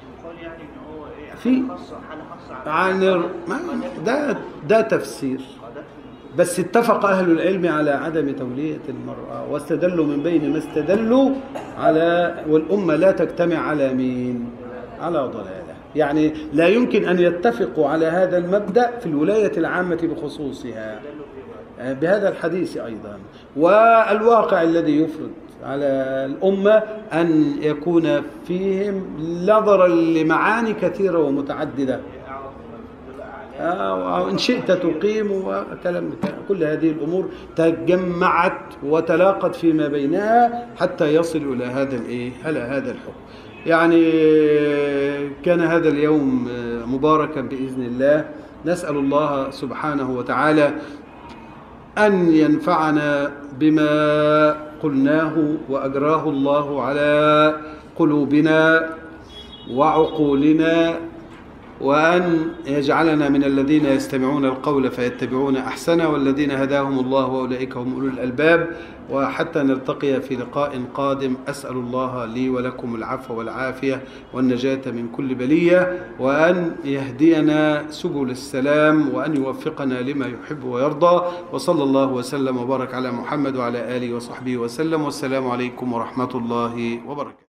في عن ده تفسير، بس اتفق أهل العلم على عدم تولية المرأة، واستدلوا من بين ما استدلوا على، والأمة لا تجتمع على مين؟ على ضلالة. يعني لا يمكن أن يتفقوا على هذا المبدأ في الولاية العامة بخصوصها بهذا الحديث أيضا. والواقع الذي يفرض على الأمة أن يكون فيهم نظرا لمعاني كثيرة ومتعددة، وإن شئت تقيم وكلام. كل هذه الأمور تجمعت وتلاقت فيما بينها حتى يصل إلى هذا الحكم. يعني كان هذا اليوم مباركا بإذن الله. نسأل الله سبحانه وتعالى أن ينفعنا بما قلناه وأجراه الله على قلوبنا وعقولنا، وأن يجعلنا من الذين يستمعون القول فيتبعون أحسنه، والذين هداهم الله وأولئك هم أولو الألباب. وحتى نلتقي في لقاء قادم، أسأل الله لي ولكم العفو والعافية والنجاة من كل بلية، وأن يهدينا سبل السلام، وأن يوفقنا لما يحب ويرضى. وصلى الله وسلم وبارك على محمد وعلى آله وصحبه وسلم، والسلام عليكم ورحمة الله وبركاته.